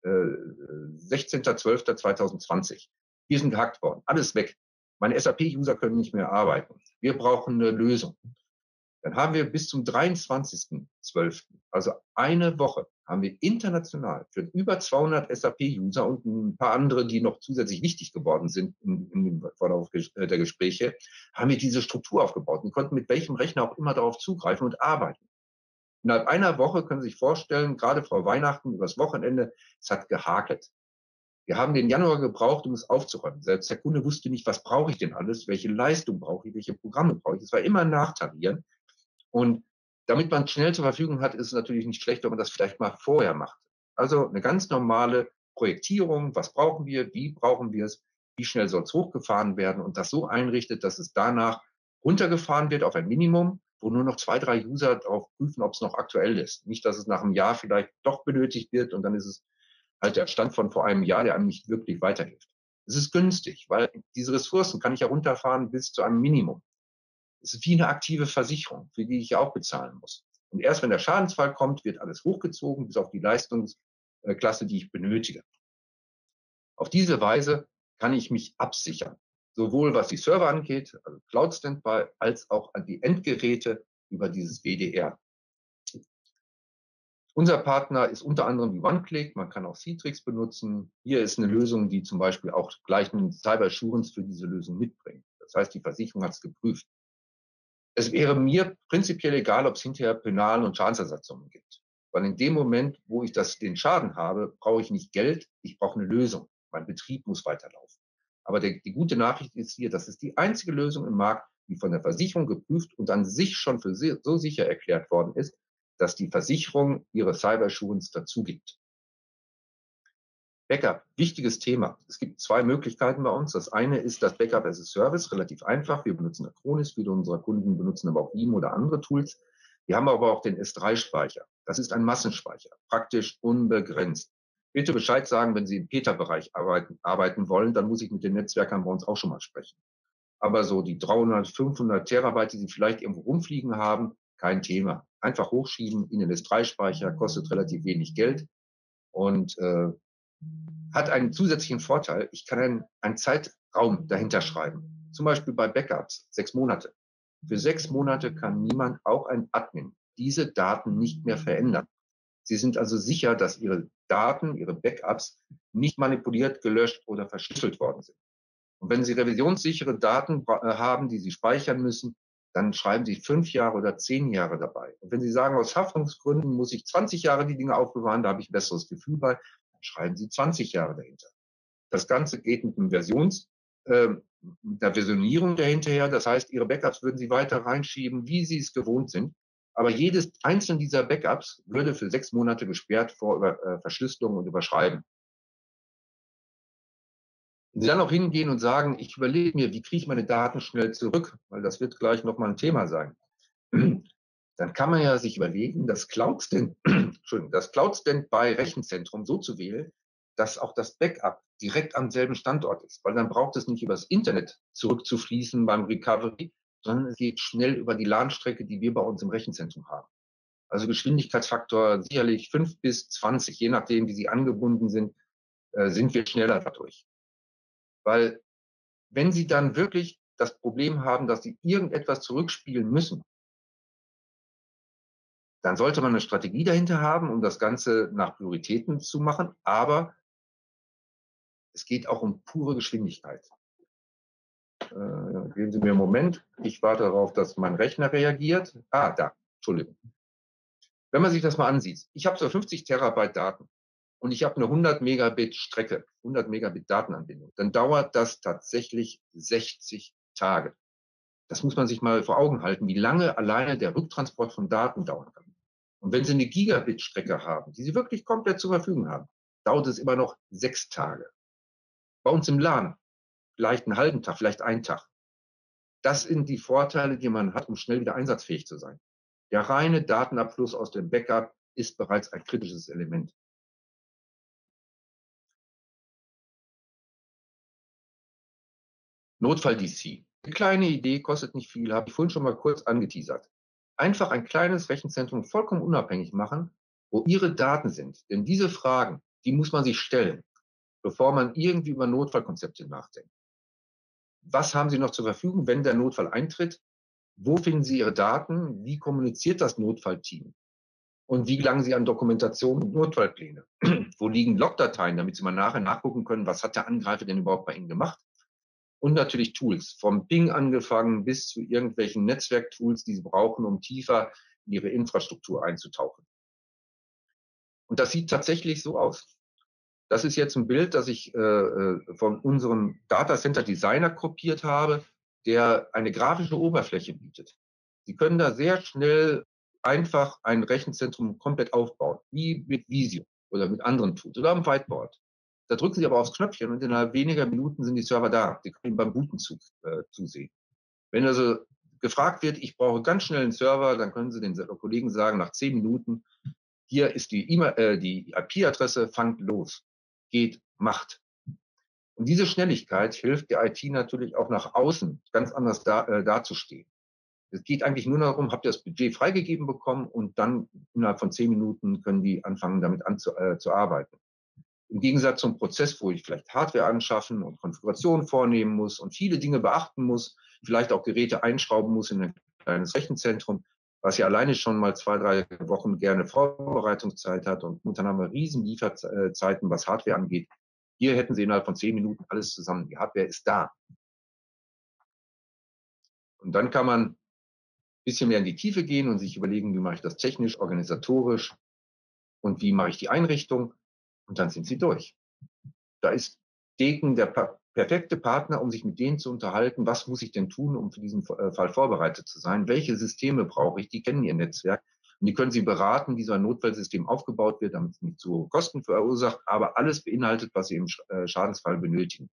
[SPEAKER 2] äh, sechzehnter zwölfter zweitausendzwanzig. Wir sind gehackt worden, alles weg. Meine S A P-User können nicht mehr arbeiten. Wir brauchen eine Lösung. Dann haben wir bis zum dreiundzwanzigsten zwölften, also eine Woche, haben wir international für über zweihundert S A P-User und ein paar andere, die noch zusätzlich wichtig geworden sind im, im Verlauf der Gespräche, haben wir diese Struktur aufgebaut. Wir konnten mit welchem Rechner auch immer darauf zugreifen und arbeiten. Innerhalb einer Woche können Sie sich vorstellen, gerade vor Weihnachten, übers Wochenende, es hat gehakelt. Wir haben den Januar gebraucht, um es aufzuräumen. Selbst der Kunde wusste nicht, was brauche ich denn alles, welche Leistung brauche ich, welche Programme brauche ich. Es war immer ein Nachtarieren. Und damit man schnell zur Verfügung hat, ist es natürlich nicht schlecht, wenn man das vielleicht mal vorher macht. Also eine ganz normale Projektierung, was brauchen wir, wie brauchen wir es, wie schnell soll es hochgefahren werden und das so einrichtet, dass es danach runtergefahren wird auf ein Minimum, wo nur noch zwei, drei User darauf prüfen, ob es noch aktuell ist. Nicht, dass es nach einem Jahr vielleicht doch benötigt wird und dann ist es halt der Stand von vor einem Jahr, der einem nicht wirklich weiterhilft. Es ist günstig, weil diese Ressourcen kann ich ja runterfahren bis zu einem Minimum. Es ist wie eine aktive Versicherung, für die ich ja auch bezahlen muss. Und erst wenn der Schadensfall kommt, wird alles hochgezogen bis auf die Leistungsklasse, die ich benötige. Auf diese Weise kann ich mich absichern, sowohl was die Server angeht, also Cloud Standby, als auch an die Endgeräte über dieses W D R. Unser Partner ist unter anderem die OneClick, man kann auch Citrix benutzen. Hier ist eine Lösung, die zum Beispiel auch gleich einen Cyber Assurance für diese Lösung mitbringt. Das heißt, die Versicherung hat es geprüft. Es wäre mir prinzipiell egal, ob es hinterher Penal- und Schadensersatzungen gibt. Weil in dem Moment, wo ich das, den Schaden habe, brauche ich nicht Geld, ich brauche eine Lösung. Mein Betrieb muss weiterlaufen. Aber der, die gute Nachricht ist hier, das ist die einzige Lösung im Markt, die von der Versicherung geprüft und an sich schon für so sicher erklärt worden ist, dass die Versicherung ihre Cyber Assurance dazu gibt. Backup, wichtiges Thema. Es gibt zwei Möglichkeiten bei uns. Das eine ist das Backup as a Service, relativ einfach. Wir benutzen Acronis, viele unserer Kunden benutzen aber auch Veeam oder andere Tools. Wir haben aber auch den S drei Speicher. Das ist ein Massenspeicher, praktisch unbegrenzt. Bitte Bescheid sagen, wenn Sie im Peta-Bereich arbeiten, arbeiten wollen, dann muss ich mit den Netzwerkern bei uns auch schon mal sprechen. Aber so die dreihundert, fünfhundert Terabyte, die Sie vielleicht irgendwo rumfliegen haben, kein Thema. Einfach hochschieben in den S drei Speicher, kostet relativ wenig Geld und äh, hat einen zusätzlichen Vorteil. Ich kann einen, einen Zeitraum dahinter schreiben. Zum Beispiel bei Backups, sechs Monate. Für sechs Monate kann niemand, auch ein Admin, diese Daten nicht mehr verändern. Sie sind also sicher, dass Ihre Daten, Ihre Backups nicht manipuliert, gelöscht oder verschlüsselt worden sind. Und wenn Sie revisionssichere Daten haben, die Sie speichern müssen, dann schreiben Sie fünf Jahre oder zehn Jahre dabei. Und wenn Sie sagen, aus Haftungsgründen muss ich zwanzig Jahre die Dinge aufbewahren, da habe ich ein besseres Gefühl bei, dann schreiben Sie zwanzig Jahre dahinter. Das Ganze geht mit einem Versions, äh, mit einer Versionierung dahinterher. Das heißt, Ihre Backups würden Sie weiter reinschieben, wie Sie es gewohnt sind. Aber jedes einzelne dieser Backups würde für sechs Monate gesperrt vor äh, Verschlüsselung und Überschreiben. Wenn Sie dann auch hingehen und sagen, ich überlege mir, wie kriege ich meine Daten schnell zurück, weil das wird gleich nochmal ein Thema sein, dann kann man ja sich überlegen, das Cloud Stand, Entschuldigung, das Cloud Standby Rechenzentrum so zu wählen, dass auch das Backup direkt am selben Standort ist, weil dann braucht es nicht übers Internet zurückzufließen beim Recovery, sondern es geht schnell über die LAN-Strecke, die wir bei uns im Rechenzentrum haben. Also Geschwindigkeitsfaktor sicherlich fünf bis zwanzig, je nachdem, wie sie angebunden sind, äh, sind wir schneller dadurch. Weil wenn Sie dann wirklich das Problem haben, dass sie irgendetwas zurückspielen müssen, dann sollte man eine Strategie dahinter haben, um das Ganze nach Prioritäten zu machen. Aber es geht auch um pure Geschwindigkeit. Äh, geben Sie mir einen Moment. Ich warte darauf, dass mein Rechner reagiert. Ah, da. Entschuldigung. Wenn man sich das mal ansieht. Ich habe so fünfzig Terabyte Daten und ich habe eine hundert Megabit Strecke, hundert Megabit Datenanbindung. Dann dauert das tatsächlich sechzig Tage. Das muss man sich mal vor Augen halten, wie lange alleine der Rücktransport von Daten dauern kann. Und wenn Sie eine Gigabit-Strecke haben, die Sie wirklich komplett zur Verfügung haben, dauert es immer noch sechs Tage. Bei uns im LAN vielleicht einen halben Tag, vielleicht einen Tag. Das sind die Vorteile, die man hat, um schnell wieder einsatzfähig zu sein. Der reine Datenabfluss aus dem Backup ist bereits ein kritisches Element. Notfall-D C. Eine kleine Idee, kostet nicht viel, habe ich vorhin schon mal kurz angeteasert. Einfach ein kleines Rechenzentrum vollkommen unabhängig machen, wo Ihre Daten sind. Denn diese Fragen, die muss man sich stellen, bevor man irgendwie über Notfallkonzepte nachdenkt. Was haben Sie noch zur Verfügung, wenn der Notfall eintritt? Wo finden Sie Ihre Daten? Wie kommuniziert das Notfallteam? Und wie gelangen Sie an Dokumentation und Notfallpläne? Wo liegen Logdateien, damit Sie mal nachher nachgucken können, was hat der Angreifer denn überhaupt bei Ihnen gemacht? Und natürlich Tools, vom Ping angefangen bis zu irgendwelchen Netzwerktools, die Sie brauchen, um tiefer in Ihre Infrastruktur einzutauchen. Und das sieht tatsächlich so aus. Das ist jetzt ein Bild, das ich äh, von unserem Datacenter Designer kopiert habe, der eine grafische Oberfläche bietet. Sie können da sehr schnell einfach ein Rechenzentrum komplett aufbauen, wie mit Visio oder mit anderen Tools oder am Whiteboard. Da drücken Sie aber aufs Knöpfchen und innerhalb weniger Minuten sind die Server da. Sie können beim Booten zu, äh, zusehen. Wenn also gefragt wird, ich brauche ganz schnell einen Server, dann können Sie den Kollegen sagen, nach zehn Minuten, hier ist die, E-Mail, äh, die I P-Adresse, fangt los, geht, macht. Und diese Schnelligkeit hilft der I T natürlich auch nach außen ganz anders da, äh, dazustehen. Es geht eigentlich nur darum, habt ihr das Budget freigegeben bekommen und dann innerhalb von zehn Minuten können die anfangen, damit anzu, äh, zu arbeiten. Im Gegensatz zum Prozess, wo ich vielleicht Hardware anschaffen und Konfiguration vornehmen muss und viele Dinge beachten muss, vielleicht auch Geräte einschrauben muss in ein kleines Rechenzentrum, was ja alleine schon mal zwei, drei Wochen gerne Vorbereitungszeit hat. Und momentan haben wir riesen Lieferzeiten, was Hardware angeht. Hier hätten Sie innerhalb von zehn Minuten alles zusammen. Die Hardware ist da. Und dann kann man ein bisschen mehr in die Tiefe gehen und sich überlegen, wie mache ich das technisch, organisatorisch und wie mache ich die Einrichtung. Und dann sind Sie durch. Da ist Degen der pa perfekte Partner, um sich mit denen zu unterhalten, was muss ich denn tun, um für diesen Fall vorbereitet zu sein, welche Systeme brauche ich, die kennen ihr Netzwerk und die können Sie beraten, wie so ein Notfallsystem aufgebaut wird, damit es nicht zu hohe Kosten verursacht, aber alles beinhaltet, was Sie im Schadensfall benötigen.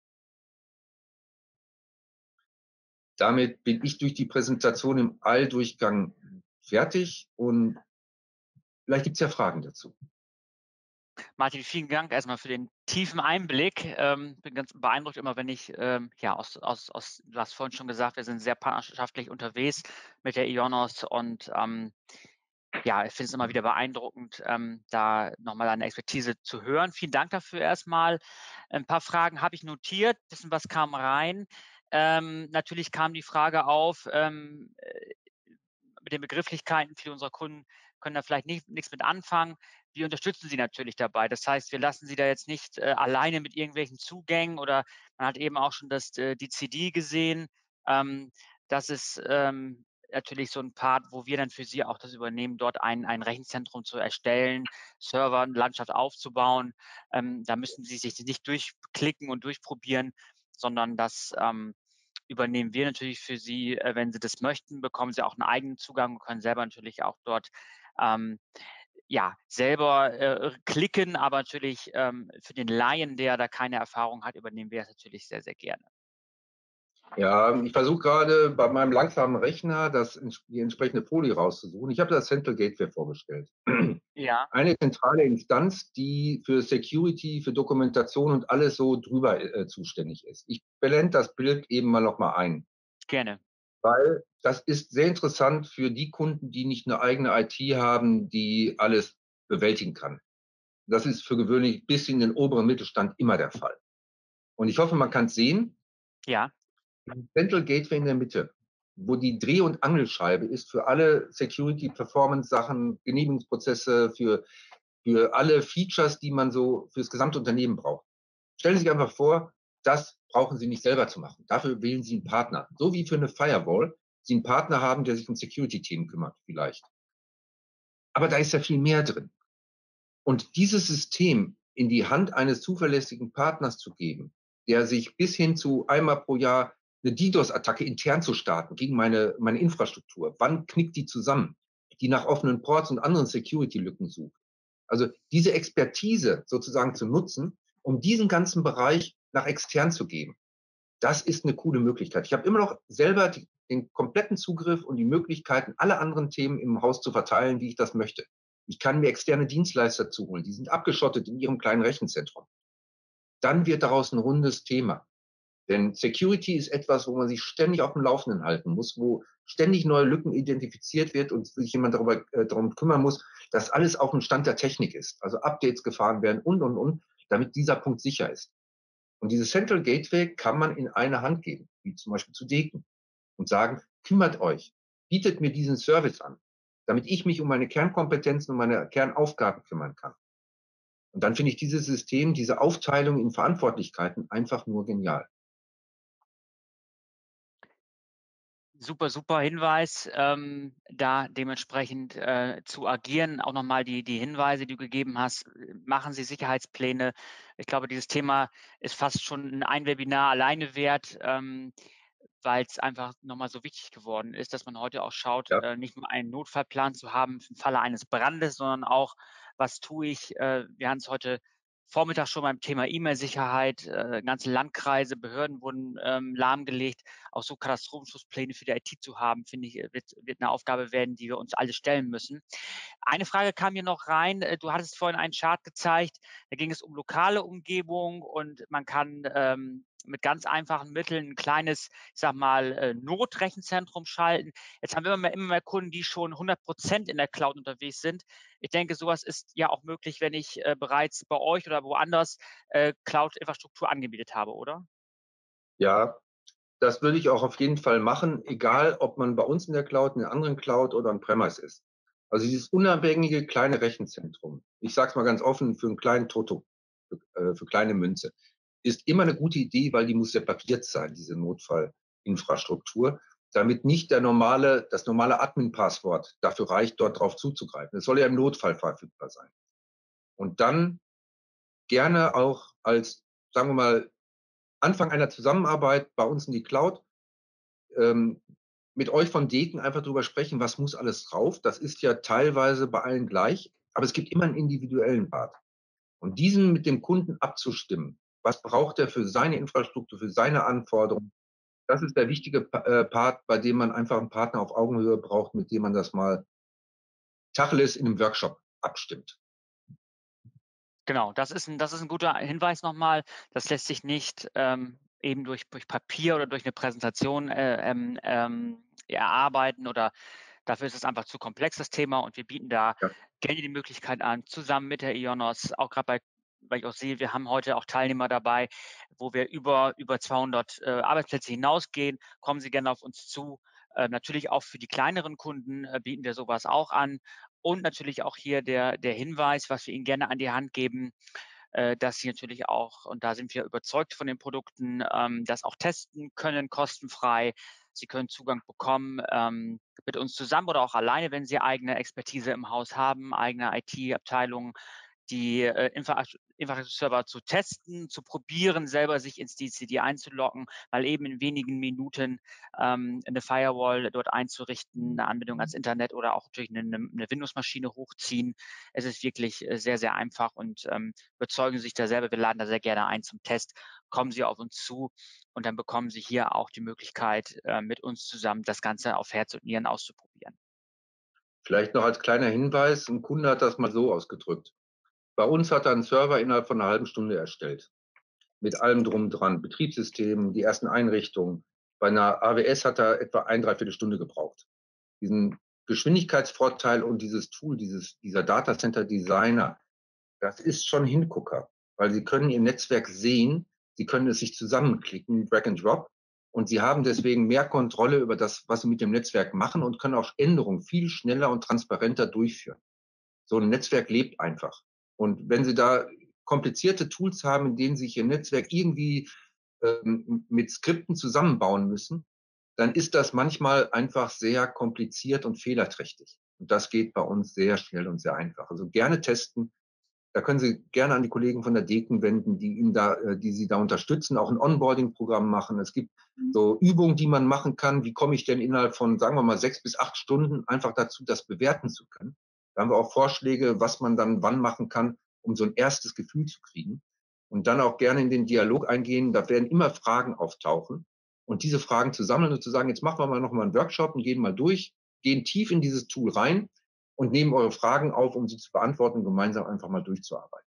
[SPEAKER 2] Damit bin ich durch die Präsentation im Alldurchgang fertig und vielleicht gibt es ja Fragen dazu.
[SPEAKER 1] Martin, vielen Dank erstmal für den tiefen Einblick. Ähm, bin ganz beeindruckt immer, wenn ich, ähm, ja, aus, aus, aus, du hast vorhin schon gesagt, wir sind sehr partnerschaftlich unterwegs mit der IONOS und ähm, ja, ich finde es immer wieder beeindruckend, ähm, da nochmal eine Expertise zu hören. Vielen Dank dafür erstmal. Ein paar Fragen habe ich notiert, ein bisschen was kam rein. Ähm, natürlich kam die Frage auf, ähm, mit den Begrifflichkeiten, viele unserer Kunden können da vielleicht nicht, nichts mit anfangen. Wir unterstützen sie natürlich dabei. Das heißt, wir lassen sie da jetzt nicht äh, alleine mit irgendwelchen Zugängen oder man hat eben auch schon das, äh, die C D gesehen. Ähm, das ist ähm, natürlich so ein Part, wo wir dann für sie auch das übernehmen, dort ein, ein Rechenzentrum zu erstellen, Server, eine Landschaft aufzubauen. Ähm, da müssen sie sich nicht durchklicken und durchprobieren, sondern das ähm, übernehmen wir natürlich für Sie. Äh, wenn Sie das möchten, bekommen Sie auch einen eigenen Zugang und können selber natürlich auch dort ähm, ja, selber äh, klicken, aber natürlich ähm, für den Laien, der da keine Erfahrung hat, übernehmen wir das natürlich sehr, sehr gerne.
[SPEAKER 2] Ja, ich versuche gerade bei meinem langsamen Rechner das, die entsprechende Folie rauszusuchen. Ich habe das Central Gateway vorgestellt.
[SPEAKER 1] Ja,
[SPEAKER 2] Eine zentrale Instanz, die für Security, für Dokumentation und alles so drüber äh, zuständig ist. Ich blende das Bild eben mal noch mal ein,
[SPEAKER 1] gerne.
[SPEAKER 2] weil das ist sehr interessant für die Kunden, die nicht eine eigene I T haben, die alles bewältigen kann. Das ist für gewöhnlich bis in den oberen Mittelstand immer der Fall. Und ich hoffe, man kann es sehen.
[SPEAKER 1] Ja,
[SPEAKER 2] Central Gateway in der Mitte, wo die Dreh- und Angelscheibe ist für alle Security-Performance-Sachen, Genehmigungsprozesse, für, für alle Features, die man so fürs gesamte Unternehmen braucht. Stellen Sie sich einfach vor, das brauchen Sie nicht selber zu machen. Dafür wählen Sie einen Partner. So wie für eine Firewall Sie einen Partner haben, der sich um Security-Themen kümmert, vielleicht. Aber da ist ja viel mehr drin. Und dieses System in die Hand eines zuverlässigen Partners zu geben, der sich bis hin zu einmal pro Jahr eine DDoS-Attacke intern zu starten gegen meine, meine Infrastruktur. Wann knickt die zusammen? Die nach offenen Ports und anderen Security-Lücken sucht. Also diese Expertise sozusagen zu nutzen, um diesen ganzen Bereich nach extern zu geben. Das ist eine coole Möglichkeit. Ich habe immer noch selber die, den kompletten Zugriff und die Möglichkeiten, alle anderen Themen im Haus zu verteilen, wie ich das möchte. Ich kann mir externe Dienstleister zuholen. Die sind abgeschottet in ihrem kleinen Rechenzentrum. Dann wird daraus ein rundes Thema. Denn Security ist etwas, wo man sich ständig auf dem Laufenden halten muss, wo ständig neue Lücken identifiziert wird und sich jemand darüber äh, darum kümmern muss, dass alles auf dem Stand der Technik ist. Also Updates gefahren werden und, und, und, damit dieser Punkt sicher ist. Und dieses Central Gateway kann man in eine Hand geben, wie zum Beispiel zu Deken, und sagen, kümmert euch, bietet mir diesen Service an, damit ich mich um meine Kernkompetenzen und meine Kernaufgaben kümmern kann. Und dann finde ich dieses System, diese Aufteilung in Verantwortlichkeiten einfach nur genial.
[SPEAKER 1] Super, super Hinweis, ähm, da dementsprechend äh, zu agieren. Auch nochmal die, die Hinweise, die du gegeben hast. Machen Sie Sicherheitspläne. Ich glaube, dieses Thema ist fast schon ein Webinar alleine wert, ähm, weil es einfach nochmal so wichtig geworden ist, dass man heute auch schaut,
[SPEAKER 2] Ja.
[SPEAKER 1] äh, nicht nur einen Notfallplan zu haben im Falle eines Brandes, sondern auch, was tue ich? Äh, wir haben es heute Vormittag schon beim Thema E-Mail-Sicherheit, äh, ganze Landkreise, Behörden wurden ähm, lahmgelegt. Auch so Katastrophenschutzpläne für die I T zu haben, finde ich, wird, wird eine Aufgabe werden, die wir uns alle stellen müssen. Eine Frage kam hier noch rein. äh, Du hattest vorhin einen Chart gezeigt, da ging es um lokale Umgebung und man kann ähm, mit ganz einfachen Mitteln ein kleines, ich sag mal, äh, Notrechenzentrum schalten. Jetzt haben wir immer mehr, immer mehr Kunden, die schon hundert Prozent in der Cloud unterwegs sind. Ich denke, sowas ist ja auch möglich, wenn ich äh, bereits bei euch oder woanders äh, Cloud-Infrastruktur angemietet habe, oder?
[SPEAKER 2] Ja, das würde ich auch auf jeden Fall machen, egal ob man bei uns in der Cloud, in einer anderen Cloud oder on-premise ist. Also dieses unabhängige kleine Rechenzentrum, ich sage es mal ganz offen, für einen kleinen Toto, für, äh, für kleine Münze, ist immer eine gute Idee, weil die muss separiert sein, diese Notfallinfrastruktur, damit nicht der normale, das normale Admin-Passwort dafür reicht, dort drauf zuzugreifen. Es soll ja im Notfall verfügbar sein. Und dann gerne auch als, sagen wir mal, Anfang einer Zusammenarbeit bei uns in die Cloud, ähm, mit euch von Deken einfach drüber sprechen, was muss alles drauf. Das ist ja teilweise bei allen gleich, aber es gibt immer einen individuellen Part. Und diesen mit dem Kunden abzustimmen, was braucht er für seine Infrastruktur, für seine Anforderungen, das ist der wichtige äh, Part, bei dem man einfach einen Partner auf Augenhöhe braucht, mit dem man das mal Tacheles in einem Workshop abstimmt.
[SPEAKER 1] Genau, das ist ein, das ist ein guter Hinweis nochmal. Das lässt sich nicht ähm, eben durch, durch Papier oder durch eine Präsentation äh, ähm, ähm, erarbeiten oder dafür ist es einfach zu komplex, das Thema. Und wir bieten da
[SPEAKER 2] Ja.
[SPEAKER 1] gerne die Möglichkeit an, zusammen mit der IONOS, auch gerade bei, weil ich auch sehe, wir haben heute auch Teilnehmer dabei, wo wir über, über zweihundert äh, Arbeitsplätze hinausgehen. Kommen Sie gerne auf uns zu. Äh, natürlich auch für die kleineren Kunden äh, bieten wir sowas auch an. Und natürlich auch hier der, der Hinweis, was wir Ihnen gerne an die Hand geben, äh, dass Sie natürlich auch, und da sind wir überzeugt von den Produkten, ähm, das auch testen können, kostenfrei. Sie können Zugang bekommen ähm, mit uns zusammen oder auch alleine, wenn Sie eigene Expertise im Haus haben, eigene I T-Abteilungen, die äh, Infrastrukturserver zu testen, zu probieren, selber sich ins D C D einzuloggen, mal eben in wenigen Minuten ähm, eine Firewall dort einzurichten, eine Anbindung ans Internet oder auch natürlich eine, eine Windows-Maschine hochziehen. Es ist wirklich äh, sehr, sehr einfach und ähm, überzeugen Sie sich da selber. Wir laden da sehr gerne ein zum Test. Kommen Sie auf uns zu und dann bekommen Sie hier auch die Möglichkeit, äh, mit uns zusammen das Ganze auf Herz und Nieren auszuprobieren.
[SPEAKER 2] Vielleicht noch als kleiner Hinweis, ein Kunde hat das mal so ausgedrückt. Bei uns hat er einen Server innerhalb von einer halben Stunde erstellt. Mit allem drum dran, Betriebssystem, die ersten Einrichtungen. Bei einer A W S hat er etwa ein, dreiviertel Stunde gebraucht. Diesen Geschwindigkeitsvorteil und dieses Tool, dieses, dieser Datacenter Designer, das ist schon Hingucker, weil Sie können Ihr Netzwerk sehen, Sie können es sich zusammenklicken, Drag and Drop, Und sie haben deswegen mehr Kontrolle über das, was sie mit dem Netzwerk machen und können auch Änderungen viel schneller und transparenter durchführen. So ein Netzwerk lebt einfach. Und wenn Sie da komplizierte Tools haben, in denen sich Ihr Netzwerk irgendwie ähm, mit Skripten zusammenbauen müssen, dann ist das manchmal einfach sehr kompliziert und fehlerträchtig. Und das geht bei uns sehr schnell und sehr einfach. Also gerne testen. Da können Sie gerne an die Kollegen von der Deken wenden, die Ihnen da, äh, die Sie da unterstützen, auch ein Onboarding-Programm machen. Es gibt so Übungen, die man machen kann. Wie komme ich denn innerhalb von, sagen wir mal, sechs bis acht Stunden einfach dazu, das bewerten zu können? Da haben wir auch Vorschläge, was man dann wann machen kann, um so ein erstes Gefühl zu kriegen. Und dann auch gerne in den Dialog eingehen. Da werden immer Fragen auftauchen. Und diese Fragen zu sammeln und zu sagen, jetzt machen wir mal noch mal einen Workshop und gehen mal durch, gehen tief in dieses Tool rein und nehmen eure Fragen auf, um sie zu beantworten, gemeinsam einfach mal durchzuarbeiten.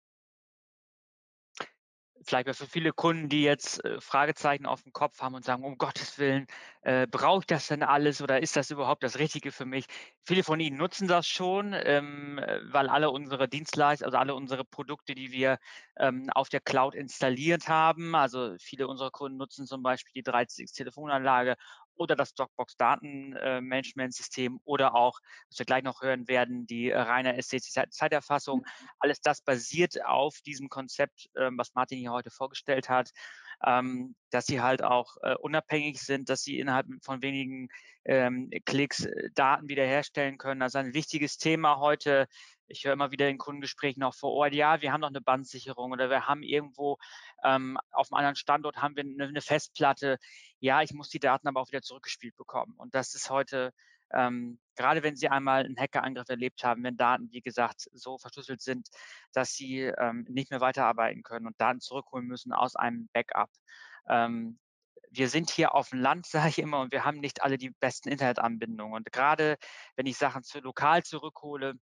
[SPEAKER 1] Vielleicht für viele Kunden, die jetzt äh, Fragezeichen auf dem Kopf haben und sagen, um Gottes Willen, äh, brauche ich das denn alles oder ist das überhaupt das Richtige für mich? Viele von Ihnen nutzen das schon, ähm, äh, weil alle unsere Dienstleister, also alle unsere Produkte, die wir ähm, auf der Cloud installiert haben, also viele unserer Kunden nutzen zum Beispiel die drei C X Telefonanlage oder das Dropbox Datenmanagementsystem oder auch, was wir gleich noch hören werden, die äh, reine S C C-Zeiterfassung. Alles das basiert auf diesem Konzept, ähm, was Martin hier heute vorgestellt hat, ähm, dass sie halt auch äh, unabhängig sind, dass sie innerhalb von wenigen ähm, Klicks äh, Daten wiederherstellen können. Das ist ein wichtiges Thema heute. Ich höre immer wieder in Kundengesprächen auch vor Ort, ja, wir haben noch eine Bandsicherung oder wir haben irgendwo ähm, auf einem anderen Standort haben wir eine, eine Festplatte. Ja, ich muss die Daten aber auch wieder zurückgespielt bekommen. Und das ist heute ähm, gerade wenn Sie einmal einen Hackerangriff erlebt haben, wenn Daten, wie gesagt, so verschlüsselt sind, dass Sie ähm, nicht mehr weiterarbeiten können und Daten zurückholen müssen aus einem Backup. Ähm, wir sind hier auf dem Land, sage ich immer, und wir haben nicht alle die besten Internetanbindungen. Und gerade wenn ich Sachen zu, lokal zurückhole,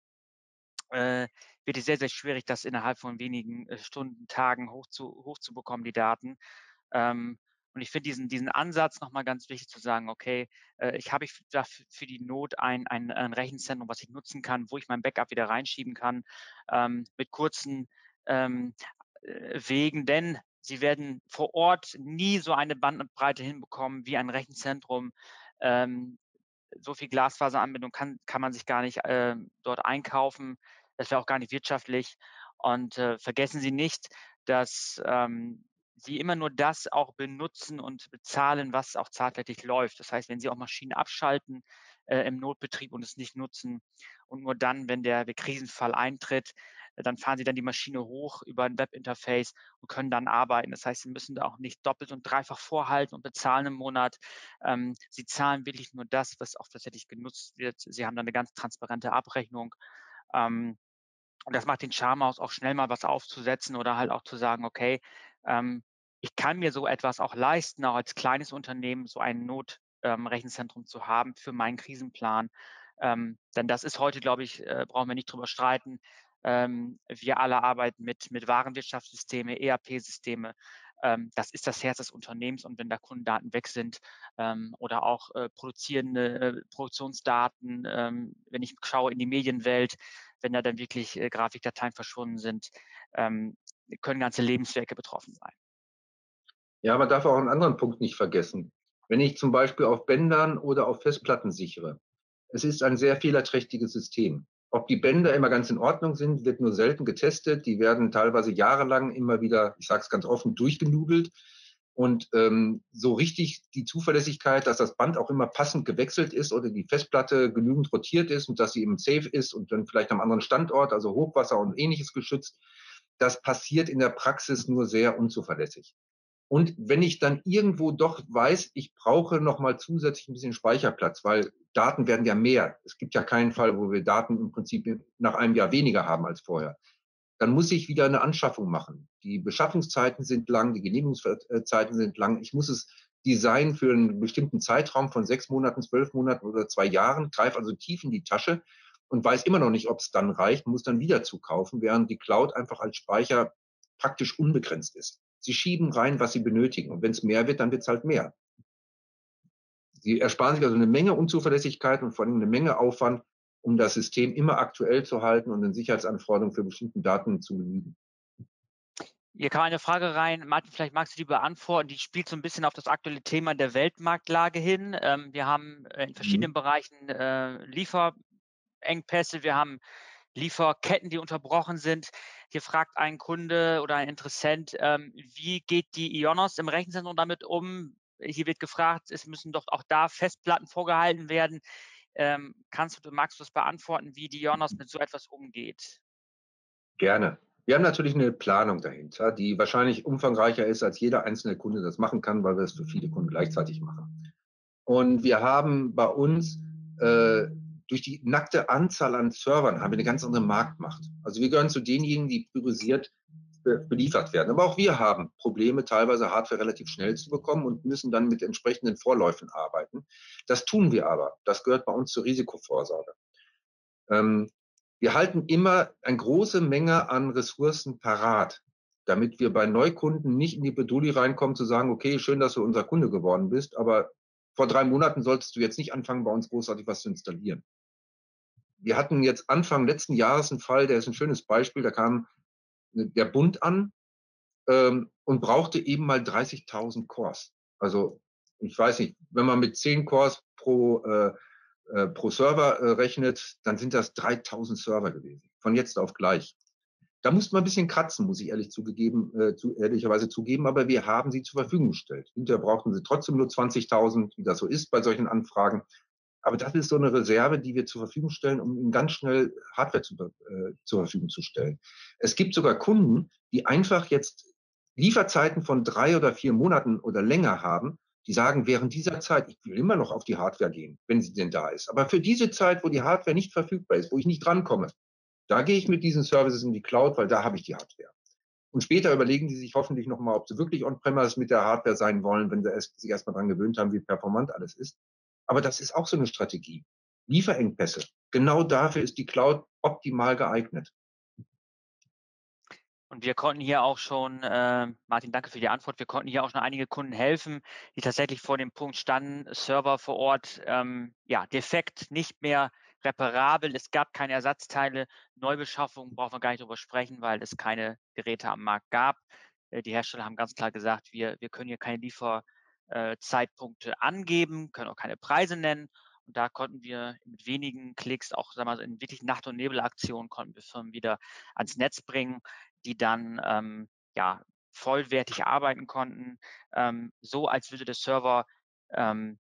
[SPEAKER 1] äh, wird es sehr, sehr schwierig, das innerhalb von wenigen äh, Stunden, Tagen hoch zu, hochzubekommen, die Daten. Ähm, und ich finde diesen, diesen Ansatz nochmal ganz wichtig zu sagen, okay, äh, ich habe ich dafür für die Not ein, ein, ein Rechenzentrum, was ich nutzen kann, wo ich mein Backup wieder reinschieben kann, ähm, mit kurzen ähm, äh, Wegen, denn sie werden vor Ort nie so eine Bandbreite hinbekommen wie ein Rechenzentrum. Ähm, so viel Glasfaseranbindung kann, kann man sich gar nicht äh, dort einkaufen. Das wäre auch gar nicht wirtschaftlich. Und äh, vergessen Sie nicht, dass ähm, Sie immer nur das auch benutzen und bezahlen, was auch tatsächlich läuft. Das heißt, wenn Sie auch Maschinen abschalten äh, im Notbetrieb und es nicht nutzen und nur dann, wenn der, der Krisenfall eintritt, äh, dann fahren Sie dann die Maschine hoch über ein Webinterface und können dann arbeiten. Das heißt, Sie müssen da auch nicht doppelt und dreifach vorhalten und bezahlen im Monat. Ähm, Sie zahlen wirklich nur das, was auch tatsächlich genutzt wird. Sie haben dann eine ganz transparente Abrechnung. Ähm, und das macht den Charme aus, auch schnell mal was aufzusetzen oder halt auch zu sagen, okay, ähm, ich kann mir so etwas auch leisten, auch als kleines Unternehmen so ein Notrechenzentrum ähm, zu haben für meinen Krisenplan. Ähm, denn das ist heute, glaube ich, äh, brauchen wir nicht drüber streiten. Ähm, wir alle arbeiten mit, mit Warenwirtschaftssysteme, E R P-Systeme. Ähm, das ist das Herz des Unternehmens. Und wenn da Kundendaten weg sind ähm, oder auch äh, produzierende äh, Produktionsdaten, ähm, wenn ich schaue in die Medienwelt, wenn da dann wirklich äh, Grafikdateien verschwunden sind, ähm, können ganze Lebenswerke betroffen sein.
[SPEAKER 2] Ja, man darf auch einen anderen Punkt nicht vergessen. Wenn ich zum Beispiel auf Bändern oder auf Festplatten sichere, es ist ein sehr fehlerträchtiges System. Ob die Bänder immer ganz in Ordnung sind, wird nur selten getestet. Die werden teilweise jahrelang immer wieder, ich sage es ganz offen, durchgenudelt. Und ähm, so richtig die Zuverlässigkeit, dass das Band auch immer passend gewechselt ist oder die Festplatte genügend rotiert ist und dass sie eben safe ist und dann vielleicht am anderen Standort, also Hochwasser und ähnliches geschützt, das passiert in der Praxis nur sehr unzuverlässig. Und wenn ich dann irgendwo doch weiß, ich brauche noch mal zusätzlich ein bisschen Speicherplatz, weil Daten werden ja mehr. Es gibt ja keinen Fall, wo wir Daten im Prinzip nach einem Jahr weniger haben als vorher. Dann muss ich wieder eine Anschaffung machen. Die Beschaffungszeiten sind lang, die Genehmigungszeiten sind lang. Ich muss es designen für einen bestimmten Zeitraum von sechs Monaten, zwölf Monaten oder zwei Jahren, greife also tief in die Tasche und weiß immer noch nicht, ob es dann reicht, muss dann wieder zukaufen, während die Cloud einfach als Speicher praktisch unbegrenzt ist. Sie schieben rein, was sie benötigen. Und wenn es mehr wird, dann wird es halt mehr. Sie ersparen sich also eine Menge Unzuverlässigkeit und vor allem eine Menge Aufwand, um das System immer aktuell zu halten und den Sicherheitsanforderungen für bestimmte Daten zu genügen.
[SPEAKER 1] Hier kam eine Frage rein. Martin, vielleicht magst du die beantworten. Die spielt so ein bisschen auf das aktuelle Thema der Weltmarktlage hin. Ähm, wir haben äh, in verschiedenen
[SPEAKER 2] Mhm.
[SPEAKER 1] Bereichen äh, Lieferengpässe. Wir haben Lieferketten, die unterbrochen sind. Hier fragt ein Kunde oder ein Interessent, ähm, wie geht die IONOS im Rechenzentrum damit um? Hier wird gefragt, es müssen doch auch da Festplatten vorgehalten werden. Ähm, kannst du, magst du das beantworten, wie die IONOS mit so etwas umgeht?
[SPEAKER 2] Gerne. Wir haben natürlich eine Planung dahinter, die wahrscheinlich umfangreicher ist, als jeder einzelne Kunde das machen kann, weil wir es für viele Kunden gleichzeitig machen. Und wir haben bei uns äh, durch die nackte Anzahl an Servern haben wir eine ganz andere Marktmacht. Also wir gehören zu denjenigen, die priorisiert be beliefert werden. Aber auch wir haben Probleme, teilweise Hardware relativ schnell zu bekommen und müssen dann mit entsprechenden Vorläufen arbeiten. Das tun wir aber. Das gehört bei uns zur Risikovorsorge. Ähm, wir halten immer eine große Menge an Ressourcen parat, damit wir bei Neukunden nicht in die Bredouille reinkommen, zu sagen, okay, schön, dass du unser Kunde geworden bist, aber vor drei Monaten solltest du jetzt nicht anfangen, bei uns großartig was zu installieren. Wir hatten jetzt Anfang letzten Jahres einen Fall, der ist ein schönes Beispiel, da kam der Bund an ähm, und brauchte eben mal dreißigtausend Cores. Also ich weiß nicht, wenn man mit zehn Cores pro äh, äh, pro Server äh, rechnet, dann sind das dreitausend Server gewesen, von jetzt auf gleich. Da musste man ein bisschen kratzen, muss ich ehrlich zugegeben, äh, zu, ehrlicherweise zugeben, aber wir haben sie zur Verfügung gestellt. Hinterher brauchten sie trotzdem nur zwanzigtausend, wie das so ist bei solchen Anfragen. Aber das ist so eine Reserve, die wir zur Verfügung stellen, um ihnen ganz schnell Hardware zu, äh, zur Verfügung zu stellen. Es gibt sogar Kunden, die einfach jetzt Lieferzeiten von drei oder vier Monaten oder länger haben, die sagen, während dieser Zeit, ich will immer noch auf die Hardware gehen, wenn sie denn da ist. Aber für diese Zeit, wo die Hardware nicht verfügbar ist, wo ich nicht drankomme, da gehe ich mit diesen Services in die Cloud, weil da habe ich die Hardware. Und später überlegen sie sich hoffentlich nochmal, ob sie wirklich on-premise mit der Hardware sein wollen, wenn sie erst, sich erstmal daran gewöhnt haben, wie performant alles ist. Aber das ist auch so eine Strategie. Lieferengpässe. Genau dafür ist die Cloud optimal geeignet.
[SPEAKER 1] Und wir konnten hier auch schon, äh, Martin, danke für die Antwort, wir konnten hier auch schon einige Kunden helfen, die tatsächlich vor dem Punkt standen, Server vor Ort, ähm, ja, defekt, nicht mehr reparabel, es gab keine Ersatzteile, Neubeschaffung brauchen wir gar nicht drüber sprechen, weil es keine Geräte am Markt gab. Äh, die Hersteller haben ganz klar gesagt, wir, wir können hier keine Lieferzeitpunkte angeben, können auch keine Preise nennen. Und da konnten wir mit wenigen Klicks, auch sagen wir mal, in wirklich Nacht- und Nebelaktionen, konnten wir Firmen wieder ans Netz bringen, die dann ähm, ja, vollwertig arbeiten konnten, ähm, so als würde der Server ähm,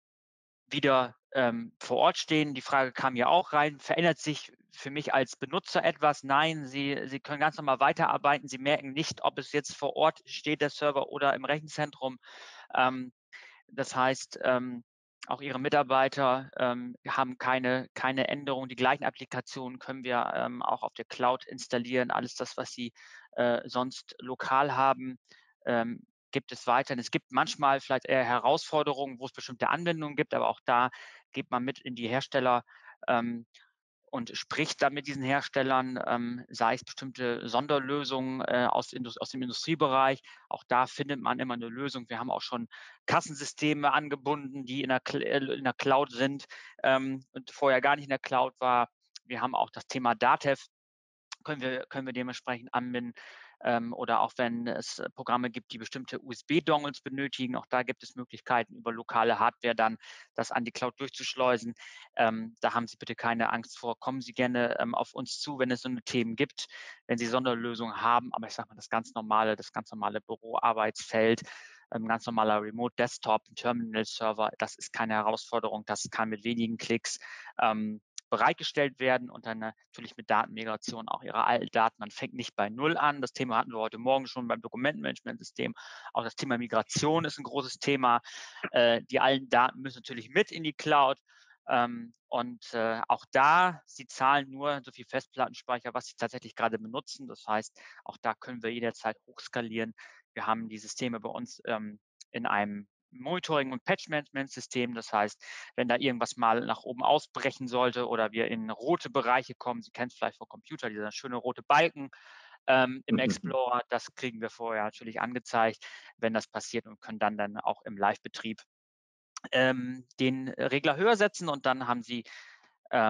[SPEAKER 1] wieder ähm, vor Ort stehen. Die Frage kam ja auch rein, verändert sich für mich als Benutzer etwas? Nein, Sie, Sie können ganz normal weiterarbeiten. Sie merken nicht, ob es jetzt vor Ort steht, der Server, oder im Rechenzentrum. Ähm, das heißt, ähm, auch Ihre Mitarbeiter ähm, haben keine, keine Änderung. Die gleichen Applikationen können wir ähm, auch auf der Cloud installieren. Alles das, was Sie äh, sonst lokal haben, ähm, gibt es weiterhin. Es gibt manchmal vielleicht eher Herausforderungen, wo es bestimmte Anwendungen gibt, aber auch da geht man mit in die Hersteller ähm, und spricht dann mit diesen Herstellern, ähm, sei es bestimmte Sonderlösungen äh, aus, aus dem Industriebereich. Auch da findet man immer eine Lösung. Wir haben auch schon Kassensysteme angebunden, die in der, in der Cloud sind ähm, und vorher gar nicht in der Cloud war. Wir haben auch das Thema Datev, können wir, können wir dementsprechend anbinden. Ähm, oder auch wenn es Programme gibt, die bestimmte U S B-Dongles benötigen, auch da gibt es Möglichkeiten, über lokale Hardware dann das an die Cloud durchzuschleusen. Ähm, da haben Sie bitte keine Angst vor. Kommen Sie gerne ähm, auf uns zu, wenn es so eine Themen gibt, wenn Sie Sonderlösungen haben. Aber ich sage mal, das ganz normale, das ganz normale Büroarbeitsfeld, ein ähm, ganz normaler Remote-Desktop, Terminal-Server, das ist keine Herausforderung. Das kann mit wenigen Klicks ähm, bereitgestellt werden und dann natürlich mit Datenmigration auch ihre alten Daten. Man fängt nicht bei Null an. Das Thema hatten wir heute Morgen schon beim Dokumentenmanagementsystem. Auch das Thema Migration ist ein großes Thema. Äh, die alten Daten müssen natürlich mit in die Cloud. Ähm, und äh, auch da, Sie zahlen nur so viel Festplattenspeicher, was Sie tatsächlich gerade benutzen. Das heißt, auch da können wir jederzeit hochskalieren. Wir haben die Systeme bei uns ähm, in einem Monitoring- und Patch-Management-System. Das heißt, wenn da irgendwas mal nach oben ausbrechen sollte oder wir in rote Bereiche kommen, Sie kennen es vielleicht vom Computer, dieser schöne rote Balken ähm, im Explorer, das kriegen wir vorher natürlich angezeigt, wenn das passiert, und können dann, dann auch im Live-Betrieb ähm, den Regler höher setzen, und dann haben Sie ähm,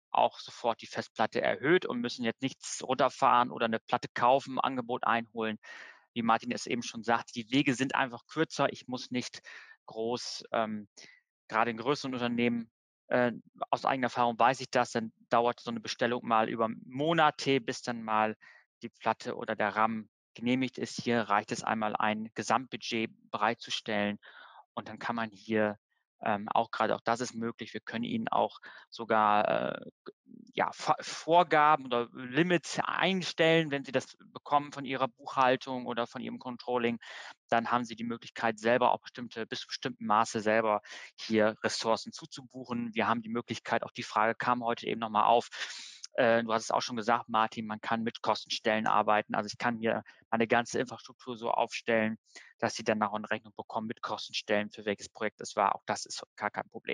[SPEAKER 1] auch sofort die Festplatte erhöht und müssen jetzt nichts runterfahren oder eine Platte kaufen, Angebot einholen. Wie Martin es eben schon sagt, die Wege sind einfach kürzer. Ich muss nicht groß, ähm, gerade in größeren Unternehmen, äh, aus eigener Erfahrung weiß ich das, dann dauert so eine Bestellung mal über Monate, bis dann mal die Platte oder der RAM genehmigt ist. Hier reicht es einmal, ein Gesamtbudget bereitzustellen und dann kann man hier ähm, auch gerade auch das ist möglich. Wir können Ihnen auch sogar äh, ja, Vorgaben oder Limits einstellen, wenn Sie das bekommen von Ihrer Buchhaltung oder von Ihrem Controlling, dann haben Sie die Möglichkeit, selber auch bestimmte, bis zu bestimmten Maße selber hier Ressourcen zuzubuchen. Wir haben die Möglichkeit, auch die Frage kam heute eben nochmal auf, äh, du hast es auch schon gesagt, Martin, man kann mit Kostenstellen arbeiten. Also ich kann mir meine ganze Infrastruktur so aufstellen, dass Sie dann nachher eine Rechnung bekommen mit Kostenstellen, für welches Projekt es war. Auch das ist gar kein Problem.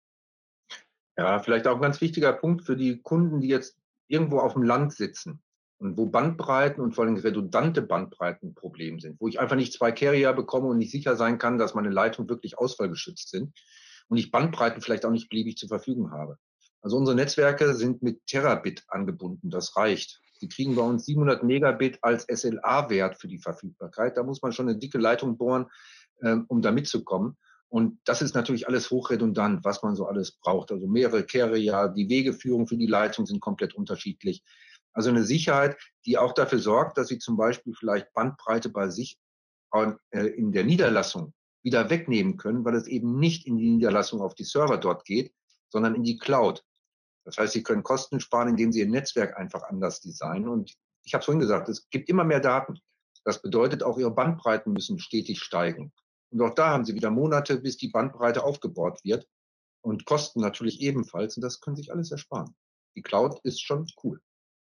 [SPEAKER 2] Ja, vielleicht auch ein ganz wichtiger Punkt für die Kunden, die jetzt irgendwo auf dem Land sitzen und wo Bandbreiten und vor allem redundante Bandbreiten 'n Problem sind, wo ich einfach nicht zwei Carrier bekomme und nicht sicher sein kann, dass meine Leitungen wirklich ausfallgeschützt sind und ich Bandbreiten vielleicht auch nicht beliebig zur Verfügung habe. Also, unsere Netzwerke sind mit Terabit angebunden, das reicht. Sie kriegen bei uns siebenhundert Megabit als S L A-Wert für die Verfügbarkeit. Da muss man schon eine dicke Leitung bohren, ähm, um da mitzukommen. Und das ist natürlich alles hochredundant, was man so alles braucht. Also mehrere Carrier, die Wegeführung für die Leitung sind komplett unterschiedlich. Also eine Sicherheit, die auch dafür sorgt, dass Sie zum Beispiel vielleicht Bandbreite bei sich äh, in der Niederlassung wieder wegnehmen können, weil es eben nicht in die Niederlassung auf die Server dort geht, sondern in die Cloud. Das heißt, Sie können Kosten sparen, indem Sie Ihr Netzwerk einfach anders designen. Und ich habe es vorhin gesagt, es gibt immer mehr Daten. Das bedeutet, auch Ihre Bandbreiten müssen stetig steigen. Und auch da haben Sie wieder Monate, bis die Bandbreite aufgebaut wird und Kosten natürlich ebenfalls. Und das können Sie sich alles ersparen. Die Cloud ist schon cool.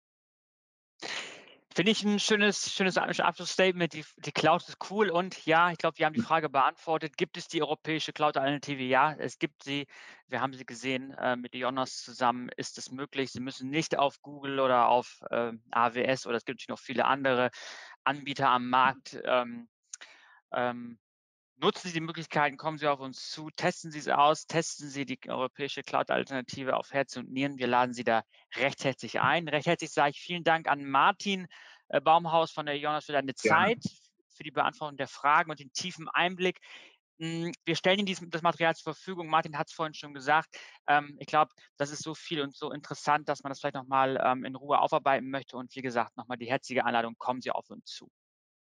[SPEAKER 1] Finde ich ein schönes schönes Abschlussstatement. Die die Cloud ist cool und ja, ich glaube, wir haben die Frage beantwortet. Gibt es die europäische Cloud-Alternative? Ja, es gibt sie. Wir haben sie gesehen, äh, mit IONOS zusammen ist es möglich. Sie müssen nicht auf Google oder auf, ähm, A W S oder es gibt natürlich noch viele andere Anbieter am Markt, ähm, ähm, nutzen Sie die Möglichkeiten, kommen Sie auf uns zu, testen Sie es aus, testen Sie die europäische Cloud-Alternative auf Herz und Nieren. Wir laden Sie da recht herzlich ein. Recht herzlich sage ich vielen Dank an Martin äh, Baumhaus von der Jonas für deine
[SPEAKER 2] Gerne.
[SPEAKER 1] Zeit, für die Beantwortung der Fragen und den tiefen Einblick. Mm, Wir stellen Ihnen dies, das Material zur Verfügung. Martin hat es vorhin schon gesagt. Ähm, ich glaube, das ist so viel und so interessant, dass man das vielleicht nochmal ähm, in Ruhe aufarbeiten möchte. Und wie gesagt, nochmal die herzliche Einladung, kommen Sie auf uns zu.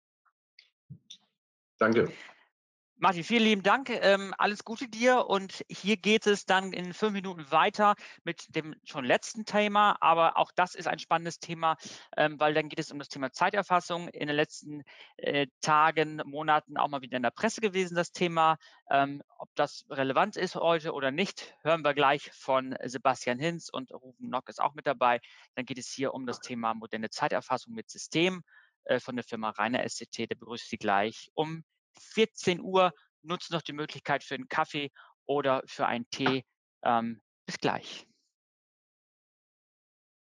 [SPEAKER 2] Danke.
[SPEAKER 1] Martin, vielen lieben Dank. Ähm, alles Gute dir. Und hier geht es dann in fünf Minuten weiter mit dem schon letzten Thema. Aber auch das ist ein spannendes Thema, ähm, weil dann geht es um das Thema Zeiterfassung. In den letzten äh, Tagen, Monaten auch mal wieder in der Presse gewesen, das Thema. Ähm, ob das relevant ist heute oder nicht, hören wir gleich von Sebastian Hinz und Rufen Nock ist auch mit dabei. Dann geht es hier um das Thema moderne Zeiterfassung mit System äh, von der Firma Rainer S C T. Der begrüßt Sie gleich um vierzehn Uhr. Nutzt noch die Möglichkeit für einen Kaffee oder für einen Tee. Ähm, bis gleich.